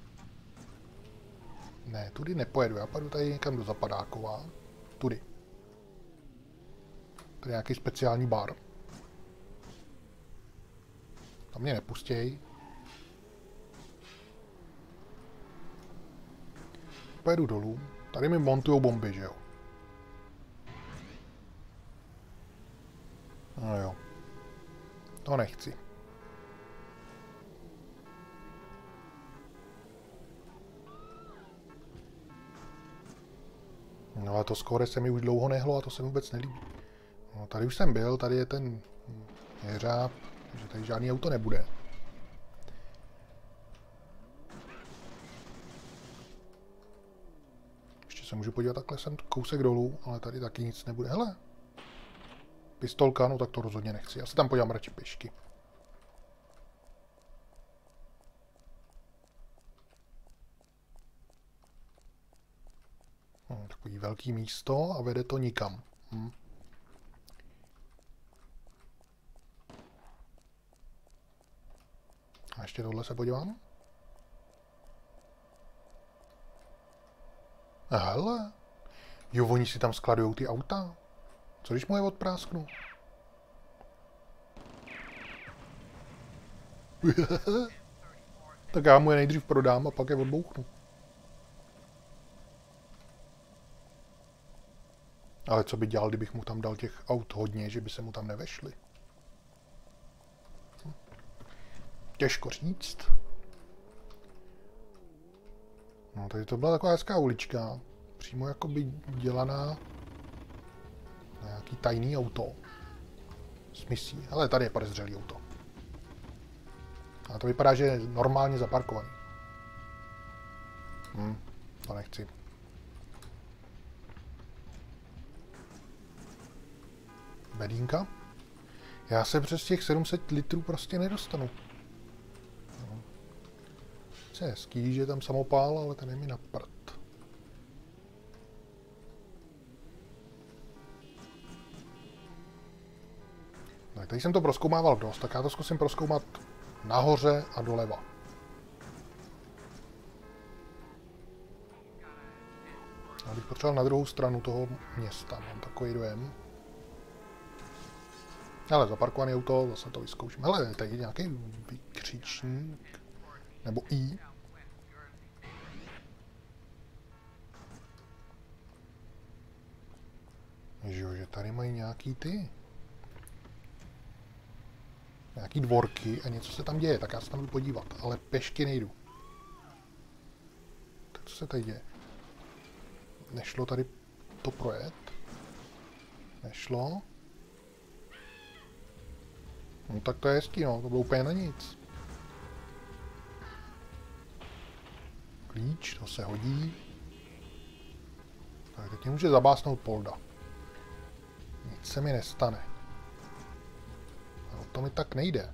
Ne, tudy nepojedu. Já půjdu tady někam do Zapadákova. Tudy. Tady je nějaký speciální bar. Tam mě nepustěj. Pojedu dolů. Tady mi montujou bomby, že jo? No jo. To nechci. No ale to skóre se mi už dlouho nehlo a to se mi vůbec nelíbí. No tady už jsem byl, tady je ten jeřáb, takže tady žádný auto nebude. Ještě se můžu podívat takhle sem kousek dolů, ale tady taky nic nebude. Hele, pistolka, no tak to rozhodně nechci. Já se tam podívám radši pěšky. No, takový velký místo a vede to nikam. Hm. A ještě tohle se podívám. Hele. Jo, oni si tam skladujou ty auta. Co když mu je odprásknu? Tak já mu je nejdřív prodám a pak je odbouchnu. Ale co by dělal, kdybych mu tam dal těch aut hodně, že by se mu tam nevešly? Hm. Těžko říct. No, tady to byla taková hezká ulička. Přímo jakoby dělaná na nějaký tajný auto. S misí. Ale tady je podezřelý auto. A to vypadá, že je normálně zaparkovaný. Hm, to nechci. Bedínka? Já se přes těch sedm set litrů prostě nedostanu. No. Je hezký, že je tam samopál, ale ten je mi na prd. Tak, tady jsem to prozkoumával dost, tak já to zkusím prozkoumat nahoře a doleva. Já bych potřeboval na druhou stranu toho města, mám takový dojem. Ale zaparkovaný auto, zase to vyzkouším. Hele, tady je nějaký vykřičník. Nebo I. Jo, že tady mají nějaký ty. Nějaký dvorky a něco se tam děje, tak já se tam jdu podívat. Ale pešky nejdu. Tak co se tady děje? Nešlo tady to projet? Nešlo? No tak to je hezký, no, to bylo úplně na nic. Klíč, to se hodí. Tak teď mě může zabásnout Polda. Nic se mi nestane. No to mi tak nejde.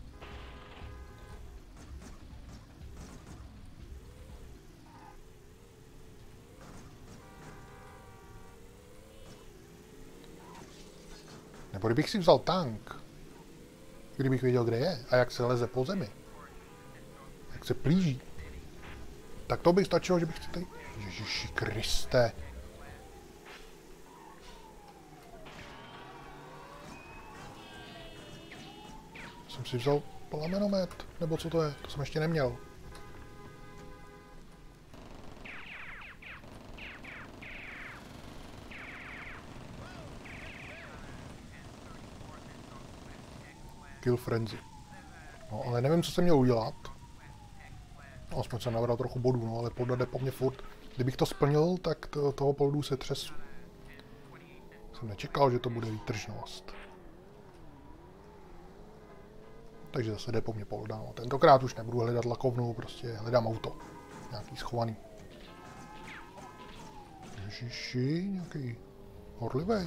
Nebo kdybych si vzal tank, kdybych věděl, kde je a jak se leze po zemi, jak se plíží, tak to by stačilo, že bych si tady... Ježiši Kriste. Jsem si vzal plamenomet, nebo co to je? To jsem ještě neměl. Kill frenzy. No, ale nevím, co jsem měl udělat. No, aspoň jsem nabral trochu bodů, no, ale Polda jde po mně furt. Kdybych to splnil, tak to, toho Poldu se třesu. Jsem nečekal, že to bude výtržnost. Takže zase jde po mně Polda. No. Tentokrát už nebudu hledat lakovnu, prostě hledám auto. Nějaký schovaný. Ježiši, nějaký horlivej.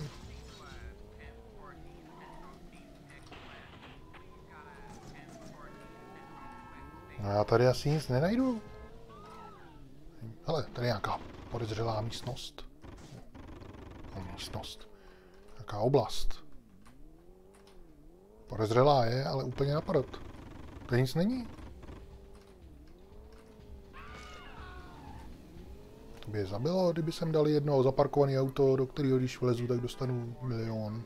No já tady asi nic nenajdu. Hele, tady je nějaká podezřelá místnost. No, místnost. Nějaká oblast. Podezřelá je, ale úplně na prd. Tady nic není. To by je zabilo, kdyby jsem dal jedno zaparkované auto, do kterého když vlezu, tak dostanu milion.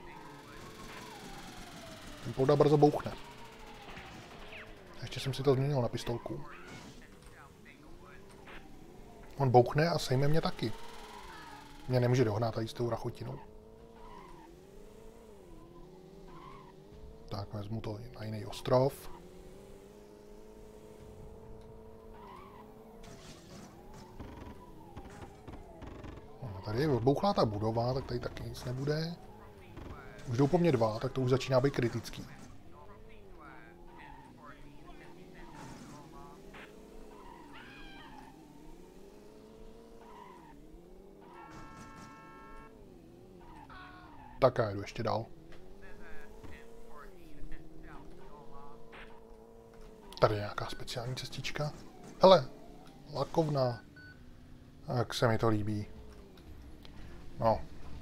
Ten Polda brzo bouchne. Ještě jsem si to změnil na pistolku. On bouchne a sejme mě taky. Mě nemůže dohnat tady s tou rachotinou. Tak vezmu to na jiný ostrov. No, tady je odbouchlá ta budova, tak tady taky nic nebude. Už jdou po mně dva, tak to už začíná být kritický. Tak já jdu ještě dál. Tady je nějaká speciální cestička. Hele, lakovna. Jak se mi to líbí. No.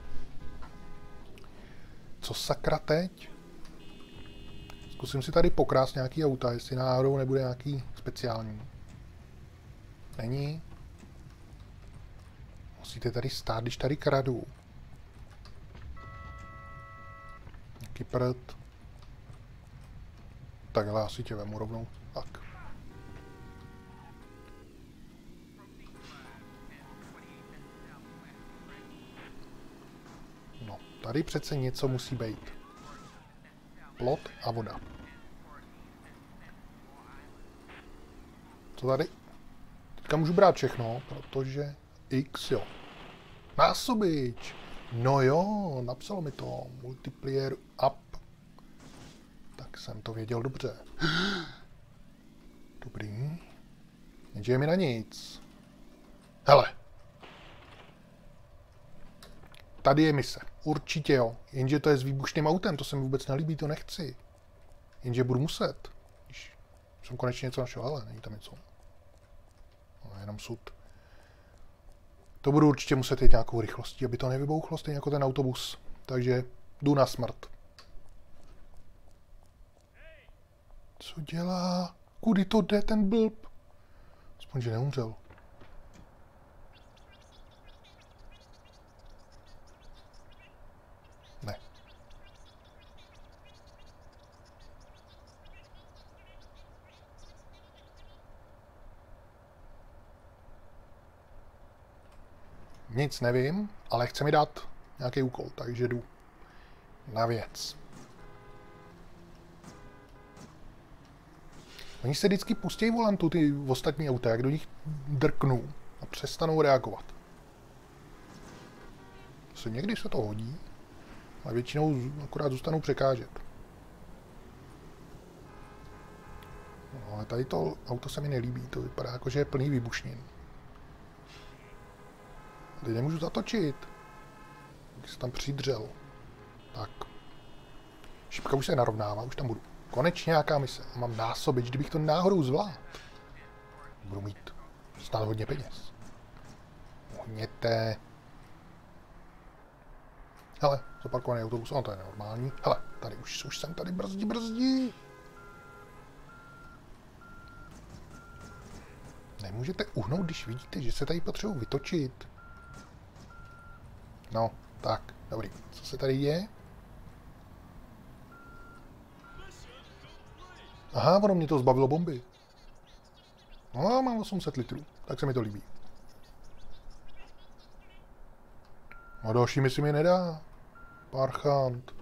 Co sakra teď? Zkusím si tady pokrást nějaký auta, jestli náhodou nebude nějaký speciální. Není. Musíte tady stát, když tady kradu. Nějaký prd. Takhle asi tě vemu rovnou. Tak. No, tady přece něco musí být. Plot a voda. Co tady? Teďka můžu brát všechno, protože X, jo. Násobič. No jo, napsalo mi to. Multiplier up. Tak jsem to věděl dobře. Dobrý. Neděje mi na nic. Hele. Tady je mise. Určitě jo. Jenže to je s výbušným autem. To se mi vůbec nelíbí, to nechci. Jenže budu muset. Když jsem konečně něco našel, ale není tam něco. No, jenom sud. To budu určitě muset jít nějakou rychlostí, aby to nevybouchlo, stejně jako ten autobus. Takže jdu na smrt. Co dělá? Kudy to jde, ten blb? Aspoň, že neumřel. Ne. Nic nevím, ale chce mi dát nějaký úkol, takže jdu na věc. Oni se vždycky pustí volantu, ty ostatní auta, jak do nich drknou a přestanou reagovat. Se někdy se to hodí, a většinou akorát zůstanou překážet. No, ale tady to auto se mi nelíbí, to vypadá jako, že je plný výbušnin. Tady nemůžu zatočit. Když se tam přidřel. Tak. Šipka už se narovnává, už tam budu. Konečně nějaká mise. Mám násobič, kdybych to náhodou zvládl. Budu mít stále hodně peněz. Uhněte. Hele, zaparkovaný autobus, no to je normální. Hele, tady už, už jsem tady, brzdí, brzdí. Nemůžete uhnout, když vidíte, že se tady potřebuji vytočit. No, tak, dobrý. Co se tady děje? Aha, ono mě to zbavilo bomby. No, mám osm set litrů, tak se mi to líbí. No, další mi si mi nedá. Parchant.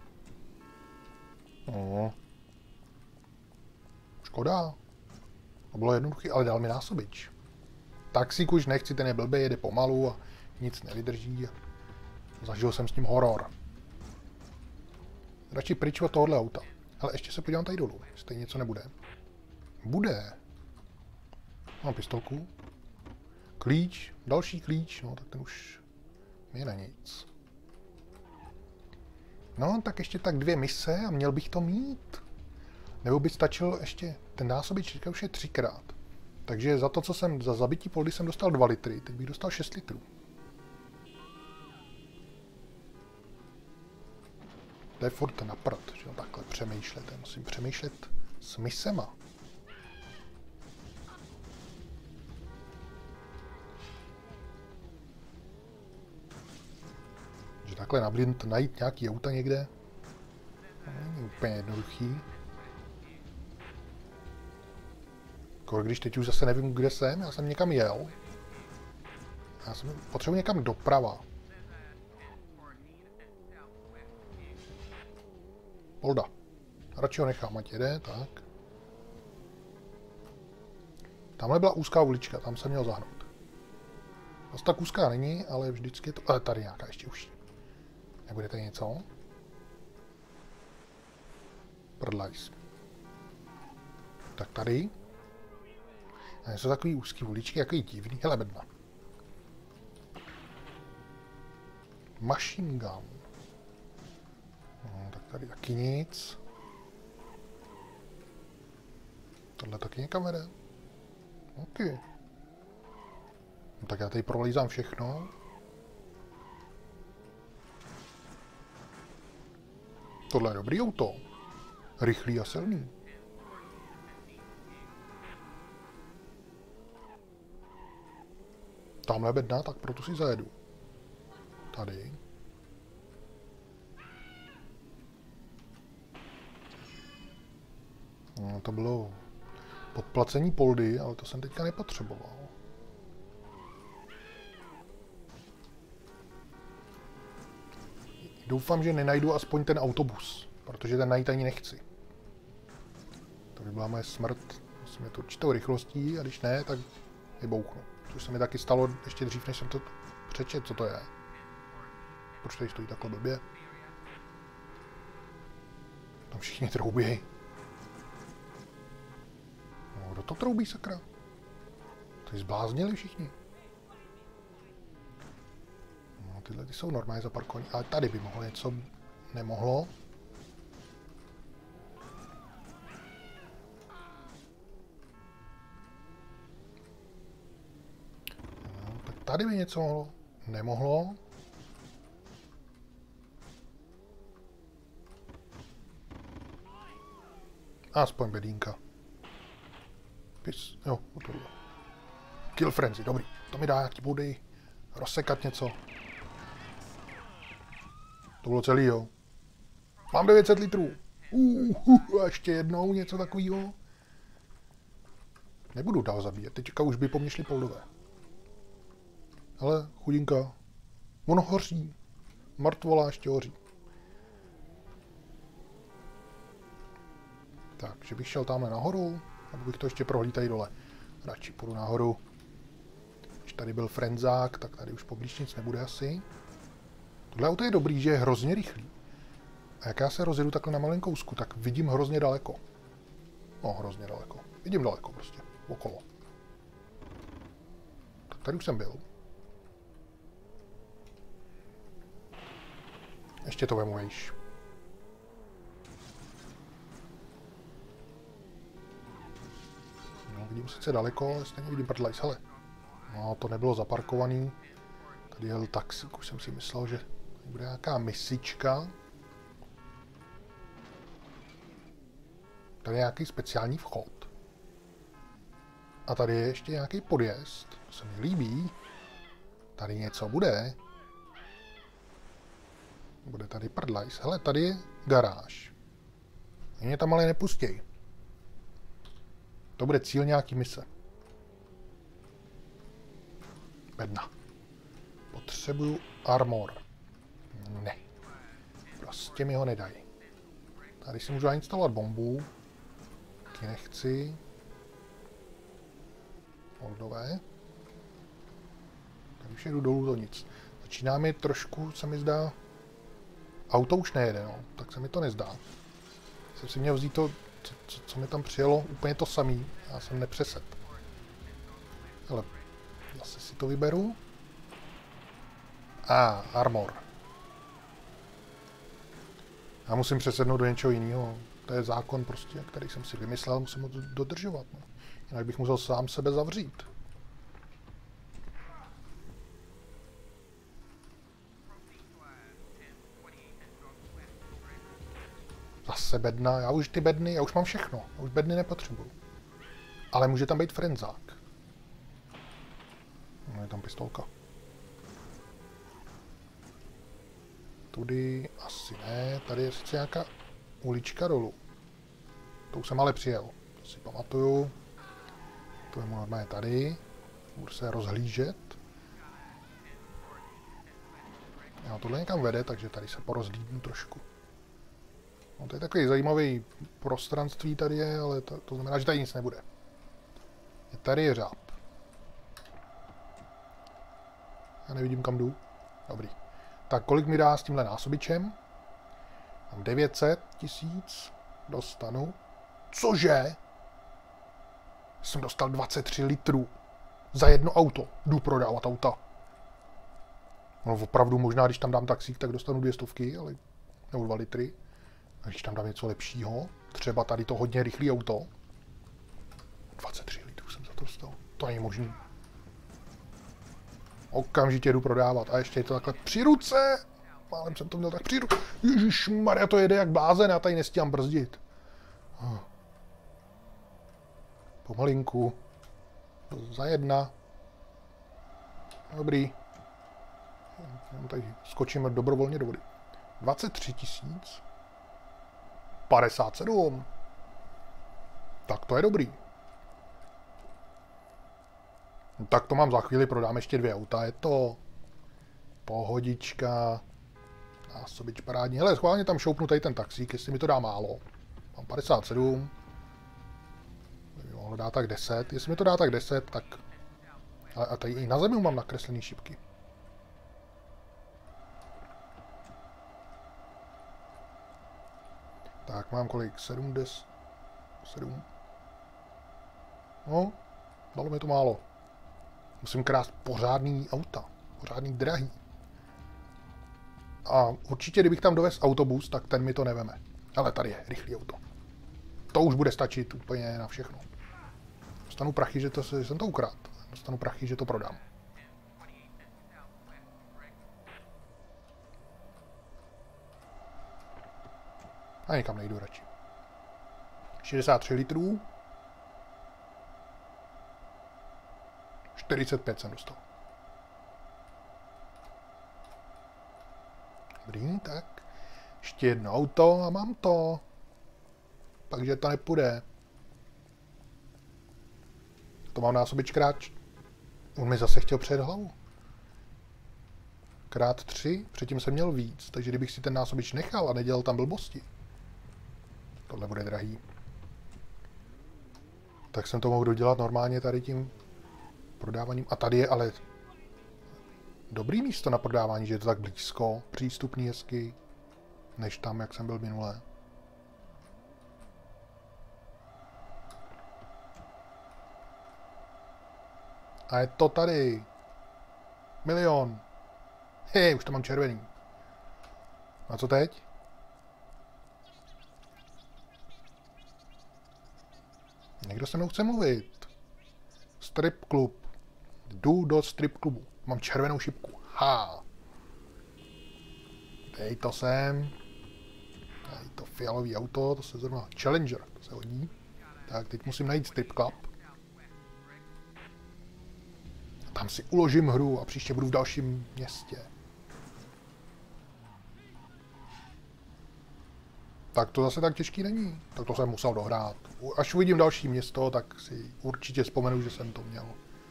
No. Škoda. To bylo jednoduché, ale dal mi násobič. Taxík už nechci, ten je blbý, jede pomalu a nic nevydrží. Zažil jsem s ním horor. Radši pryč od tohohle auta. Ale ještě se podívám tady dolů, stejně něco nebude. Bude. Mám pistolku. Klíč, další klíč, no tak ten už je na nic. No, tak ještě tak dvě mise a měl bych to mít. Nebo by stačil ještě, ten násobič už je třikrát. Takže za to, co jsem, za zabití poldy jsem dostal dva litry, teď bych dostal šest litrů. To je furt na prd, že jo, takhle přemýšlet. Já musím přemýšlet s misema. Že takhle na blind najít nějaký auta někde, no, není úplně jednoduchý. Jako když teď už zase nevím, kde jsem, já jsem někam jel. Já jsem potřebuji někam doprava. Polda. Radši ho nechám, ať jede, tak. Tamhle byla úzká ulička, tam jsem měl zahnout. Zase tak úzká není, ale vždycky je to... Ale tady nějaká ještě užší. Nebude tady něco? Prdlajs. Tak tady. A jsou takový úzký uličky, jaký divný. Hele, bedna. Machine gun. No, tak tady taky nic. Tohle taky někam vede. OK. No, tak já tady prolízám všechno. Tohle je dobrý auto. Rychlý a silný. Tamhle bedna, tak proto si zajedu. Tady. No, to bylo Podplacení poldy, ale to jsem teďka nepotřeboval. Doufám, že nenajdu aspoň ten autobus, protože ten najít ani nechci. To by byla moje smrt. Musím je to určitou rychlostí a když ne, tak vybouchnu. Což se mi taky stalo ještě dřív, než jsem to přečet, co to je. Proč tady stojí takhle blbě? Tam všichni troubí. No, kdo to troubí, sakra? To je zbláznili všichni. No, tyhle ty jsou normálně zaparkovaní, ale tady by mohlo něco, nemohlo. No, tak tady by něco mohlo, nemohlo. Aspoň bedínka. Pis, jo, tohle. Kill frenzy, dobrý. To mi dá nějaký body. Rozsekat něco. To bylo celý, jo. Mám devět set litrů. Uh, uh, a ještě jednou něco takového. Nebudu dál zabíjet. Teďka už by po mně šli poldové. Ale chudinka. Ono hoří. Mrtvola ještě hoří. Tak, že bych šel tamhle nahoru, nebo bych to ještě prohlíd tady dole. Radši půjdu nahoru. Když tady byl frenzák, tak tady už poblíž nic nebude asi. Tohle auto je dobrý, že je hrozně rychlý. A jak já se rozjedu takhle na malém kousku, tak vidím hrozně daleko. No, hrozně daleko. Vidím daleko prostě, okolo. Tak tady už jsem byl. Ještě to vemu vejš. No, vidím sice daleko, ale stejně vidím prdlajs, hele. No, to nebylo zaparkovaný. Tady jel taxík, už jsem si myslel, že bude nějaká misička. Tady je nějaký speciální vchod. A tady je ještě nějaký podjezd. To se mi líbí. Tady něco bude. Bude tady prdlajs. Hele, tady je garáž. Mě tam ale nepustěj. To bude cíl nějaký mise. Bedna. Potřebuju armor. Ne. Prostě mi ho nedají. Tady si můžu nainstalovat bombu. Taky nechci. Moldové. Tady už jedu dolů to nic. Začíná mi trošku, se mi zdá... Auto už nejede, no. Tak se mi to nezdá. Jsem si měl vzít to, co, co, co mi tam přijelo, úplně to samý. Já jsem nepřesed. Ale zase si to vyberu. A, ah, armor. Já musím přesednout do něčeho jiného. To je zákon prostě, který jsem si vymyslel, musím ho dodržovat. No. Jinak bych musel sám sebe zavřít. Zase bedna, já už ty bedny, já už mám všechno. Já už bedny nepotřebuju. Ale může tam být frenzák. No, je tam pistolka. Tudy asi ne, tady je sice nějaká ulička dolů. To už jsem ale přijel, to si pamatuju. To je normálně tady. Budu se rozhlížet. Já tohle někam vede, takže tady se porozhlídnu trošku. No, to je takový zajímavý prostranství tady je, ale to, to znamená, že tady nic nebude. Tady je řád. Já nevidím, kam jdu. Dobrý. Tak kolik mi dá s tímhle násobičem? Mám devět set tisíc. Dostanu. Cože? Jsem dostal dvacet tři litrů. Za jedno auto. Jdu prodávat auta. No opravdu možná, když tam dám taxík, tak dostanu dvě stovky, ale nebo dva litry. A když tam dám něco lepšího, třeba tady to hodně rychlé auto. dvacet tři litrů jsem za to dostal. To není možný. Okamžitě jdu prodávat. A ještě je to takhle při ruce. Málem jsem to měl tak při ruce. Ježišmarja, to jede jak blázen, já tady nestíhám brzdit. Pomalinku. Za jedna. Dobrý. Tady skočíme dobrovolně do vody. dvacet tři tisíc. padesát sedm. Tak to je dobrý. No, tak to mám za chvíli, prodám ještě dvě auta, je to pohodička. Násobič parádní. Hele, schválně tam šoupnu tady ten taxík, jestli mi to dá málo. Mám padesát sedm. Jo, dá tak deset. Jestli mi to dá tak deset, tak... Ale a tady i na zemi mám nakreslený šipky. Tak, mám kolik? sedm, deset, sedm. No, dalo mi to málo. Musím krást pořádný auta. Pořádný drahý. A určitě, kdybych tam dovez autobus, tak ten mi to neveme. Ale tady je rychlý auto. To už bude stačit úplně na všechno. Dostanu prachy, že, to, že jsem to ukrát. Dostanu prachy, že to prodám. A někam nejdu radši. šedesát tři litrů. čtyřicet pět jsem dostal. Dobrý, tak. Ještě jedno auto a mám to. Takže to nepůjde. To mám násobič krát... On mi zase chtěl přejet hlavu. Krát tři, předtím jsem měl víc, takže kdybych si ten násobič nechal a nedělal tam blbosti. Tohle bude drahý. Tak jsem to mohl dodělat normálně tady tím prodáváním. A tady je ale dobrý místo na prodávání, že je to tak blízko, přístupný hezky, než tam, jak jsem byl minulé. A je to tady. Milion. Hej, už to mám červený. A co teď? Někdo se mnou chce mluvit. Strip klub. Jdu do strip klubu. Mám červenou šipku. Ha. Dej to sem. Dej to fialový auto, to se zrovna Challenger, to se hodí. Tak, teď musím najít strip club. Tam si uložím hru a příště budu v dalším městě. Tak to zase tak těžký není. Tak to jsem musel dohrát. Až uvidím další město, tak si určitě vzpomenu, že jsem to měl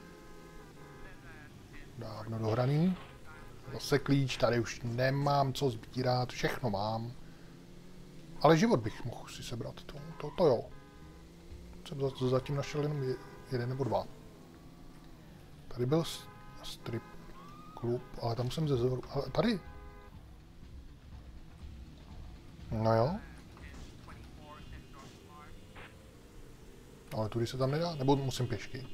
dávno dohraný. Zase klíč, tady už nemám co sbírat, všechno mám. Ale život bych mohl si sebrat, to, to, to jo. Jsem zatím našel jenom jeden nebo dva. Tady byl strip klub, ale tam jsem ze zhoru. Ale tady. No jo. Ale tudy se tam nedá, nebo musím pěšky.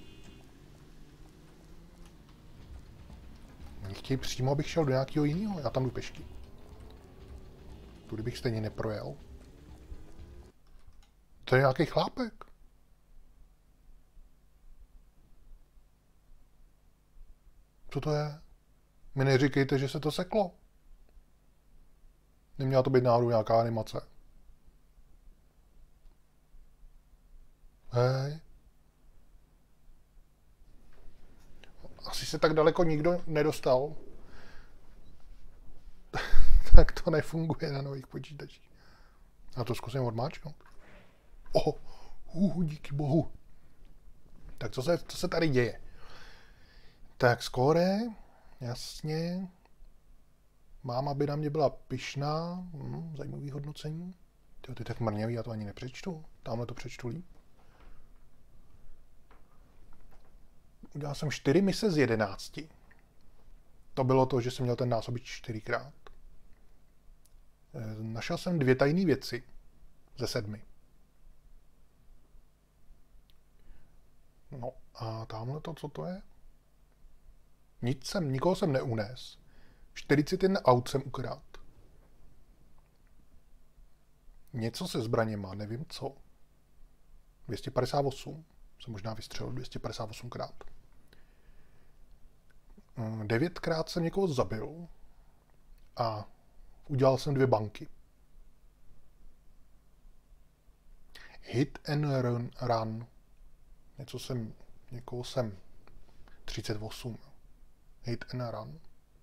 Oni chtějí přímo, abych šel do nějakého jiného, já tam jdu pěšky. Tudy bych stejně neprojel. To je nějaký chlápek. Co to je? Mi neříkejte, že se to seklo. Neměla to být náhodou nějaká animace. Hej. Asi se tak daleko nikdo nedostal. Tak to nefunguje na nových počítačích. A to zkusím odmáčknout. Oh, uh, díky bohu. Tak co se, co se tady děje? Tak skóre, jasně. Mám, aby na mě byla pyšná. Hm, zajímavý hodnocení. Tyjo, ty tak mrňavý, já to ani nepřečtu. Tamhle to přečtu líp. Udělal jsem čtyři mise z jedenácti. To bylo to, že jsem měl ten násobič čtyřikrát. Našel jsem dvě tajné věci ze sedmi. No a tamhle to, co to je? Nic jsem, nikoho jsem neunes. čtyřicet jedna aut jsem ukrát. Něco se zbraněma, nevím co. dvě stě padesát osm. Jsem možná vystřelil dvě stě padesát osmkrát. Devětkrát jsem někoho zabil. A udělal jsem dvě banky. Hit and run. run. Něco jsem, někoho jsem třicet osm. Hit and run.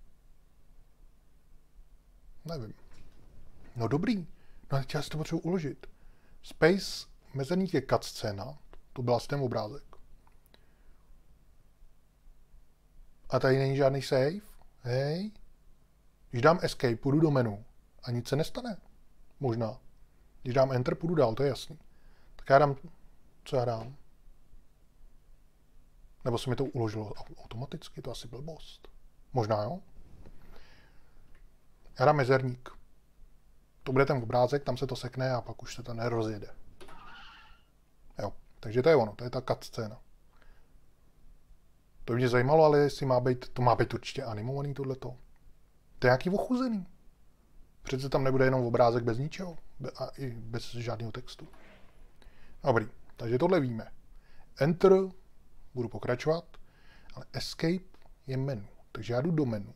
Nevím. No dobrý. No teď já si to potřebuji uložit. Space, mezerník je cutscéna. To byl asi ten obrázek. A tady není žádný save. Hej. Když dám escape, půjdu do menu a nic se nestane. Možná. Když dám enter, půjdu dál, to je jasný. Tak já dám, co já dám? Nebo se mi to uložilo automaticky, to asi blbost. Možná jo. Já dám mezerník. To bude ten obrázek, tam se to sekne a pak už se to nerozjede. Jo, takže to je ono, to je ta cutscéna. To mě zajímalo, ale jestli má být, to má být určitě animovaný tohleto. To je nějaký ochuzený. Přece tam nebude jenom obrázek bez ničeho. A i bez žádného textu. Dobrý, takže tohle víme. Enter, budu pokračovat, ale escape je menu. Takže já jdu do menu.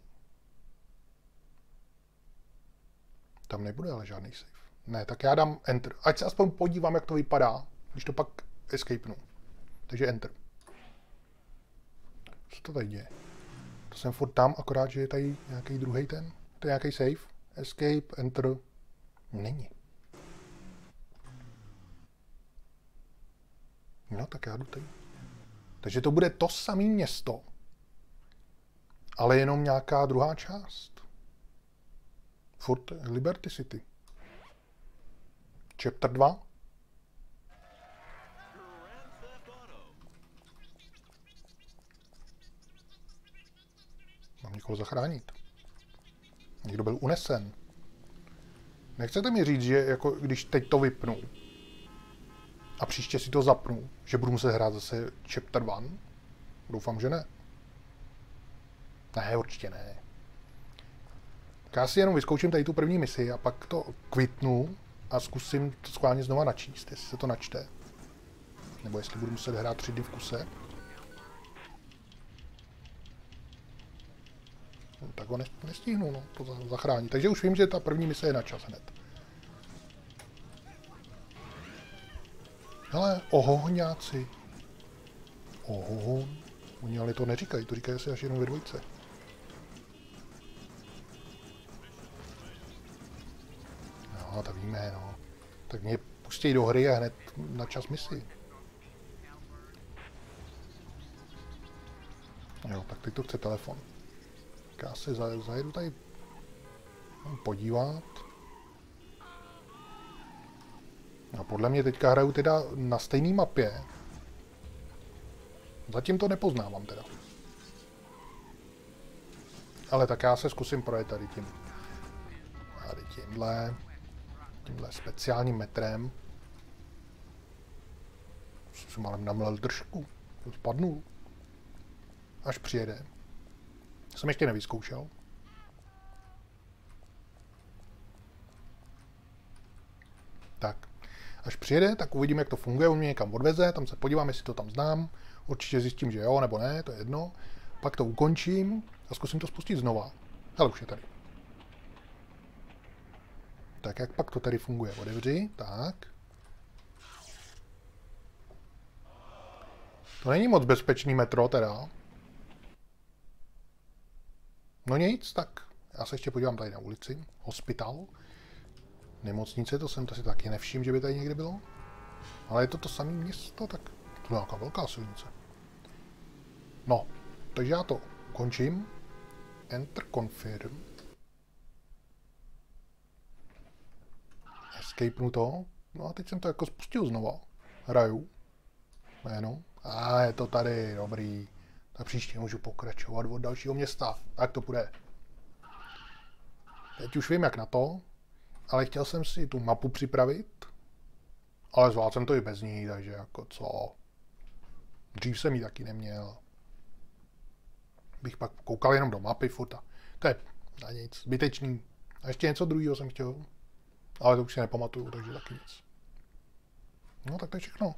Tam nebude ale žádný save. Ne, tak já dám enter. Ať se aspoň podívám, jak to vypadá, když to pak escapenu. Takže enter. Co to tady děje? To jsem furt tam, akorát, že je tady nějaký druhý ten. To je nějaký save. Escape, enter. Není. No, tak já jdu tady. Takže to bude to samé město, ale jenom nějaká druhá část. Furt Liberty City. Chapter dva. Mám někoho zachránit. Někdo byl unesen. Nechcete mi říct, že jako když teď to vypnu a příště si to zapnu, že budu muset hrát zase Chapter one? Doufám, že ne. Ne, určitě ne. Tak já si jenom vyzkouším tady tu první misi a pak to kvitnu a zkusím to schválně znova načíst, jestli se to načte. Nebo jestli budu muset hrát tři dny v kuse. No, tak ho nestihnu, no, to zachrání. Takže už vím, že ta první mise je na čas hned. Hele, ohohňáci. Ohohon. Oni ale to neříkají, to říkají asi až jenom ve dvojce. No, tak víme, no. Tak mě pustí do hry a hned na čas misi. Jo, tak teď to chce telefon. Tak já se zajedu tady podívat. A podle mě teďka hraju teda na stejné mapě. Zatím to nepoznávám teda. Ale tak já se zkusím projet tady tím. Tady tímhle. Tímhle speciálním metrem. Jsem ale namlel držku. Spadnul. Až přijede. Jsem ještě nevyzkoušel. Tak. Až přijede, tak uvidím, jak to funguje. On mě někam odveze, tam se podívám, jestli to tam znám. Určitě zjistím, že jo, nebo ne, to je jedno. Pak to ukončím a zkusím to spustit znova. Hele, už je tady. Tak jak pak to tady funguje? Otevři, tak. To není moc bezpečný metro teda. No nic, tak já se ještě podívám tady na ulici. Hospital. Nemocnice, to jsem to si taky nevšiml, že by tady někde bylo. Ale je to to samé město, tak to je nějaká velká silnice. No, takže já to končím. Enter confirm. Escapenu to. No a teď jsem to jako spustil znova. Hraju. Jméno. A je to tady, dobrý. Tak příště můžu pokračovat od dalšího města. Tak to půjde. Teď už vím, jak na to. Ale chtěl jsem si tu mapu připravit. Ale zvládl jsem to i bez ní, takže jako co. Dřív jsem ji taky neměl. Bych pak koukal jenom do mapy furt a to je na nic, zbytečný. A ještě něco druhého jsem chtěl. Ale to už si nepamatuju, takže taky nic. No tak to je všechno.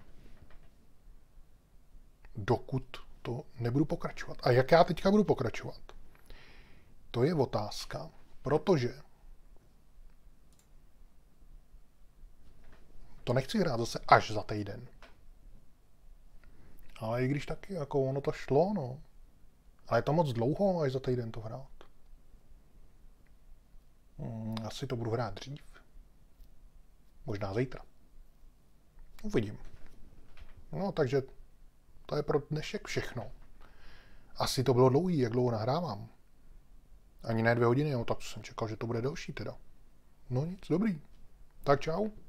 Dokud to nebudu pokračovat. A jak já teďka budu pokračovat? To je otázka, protože to nechci hrát zase až za týden. Ale i když taky, jako ono to šlo, no. Ale je to moc dlouho, až za týden to hrát. Hmm, asi to budu hrát dřív. Možná zítra. Uvidím. No, takže to je pro dnešek všechno. Asi to bylo dlouhý, jak dlouho nahrávám. Ani ne dvě hodiny, jo, tak jsem čekal, že to bude delší teda. No nic, dobrý. Tak čau.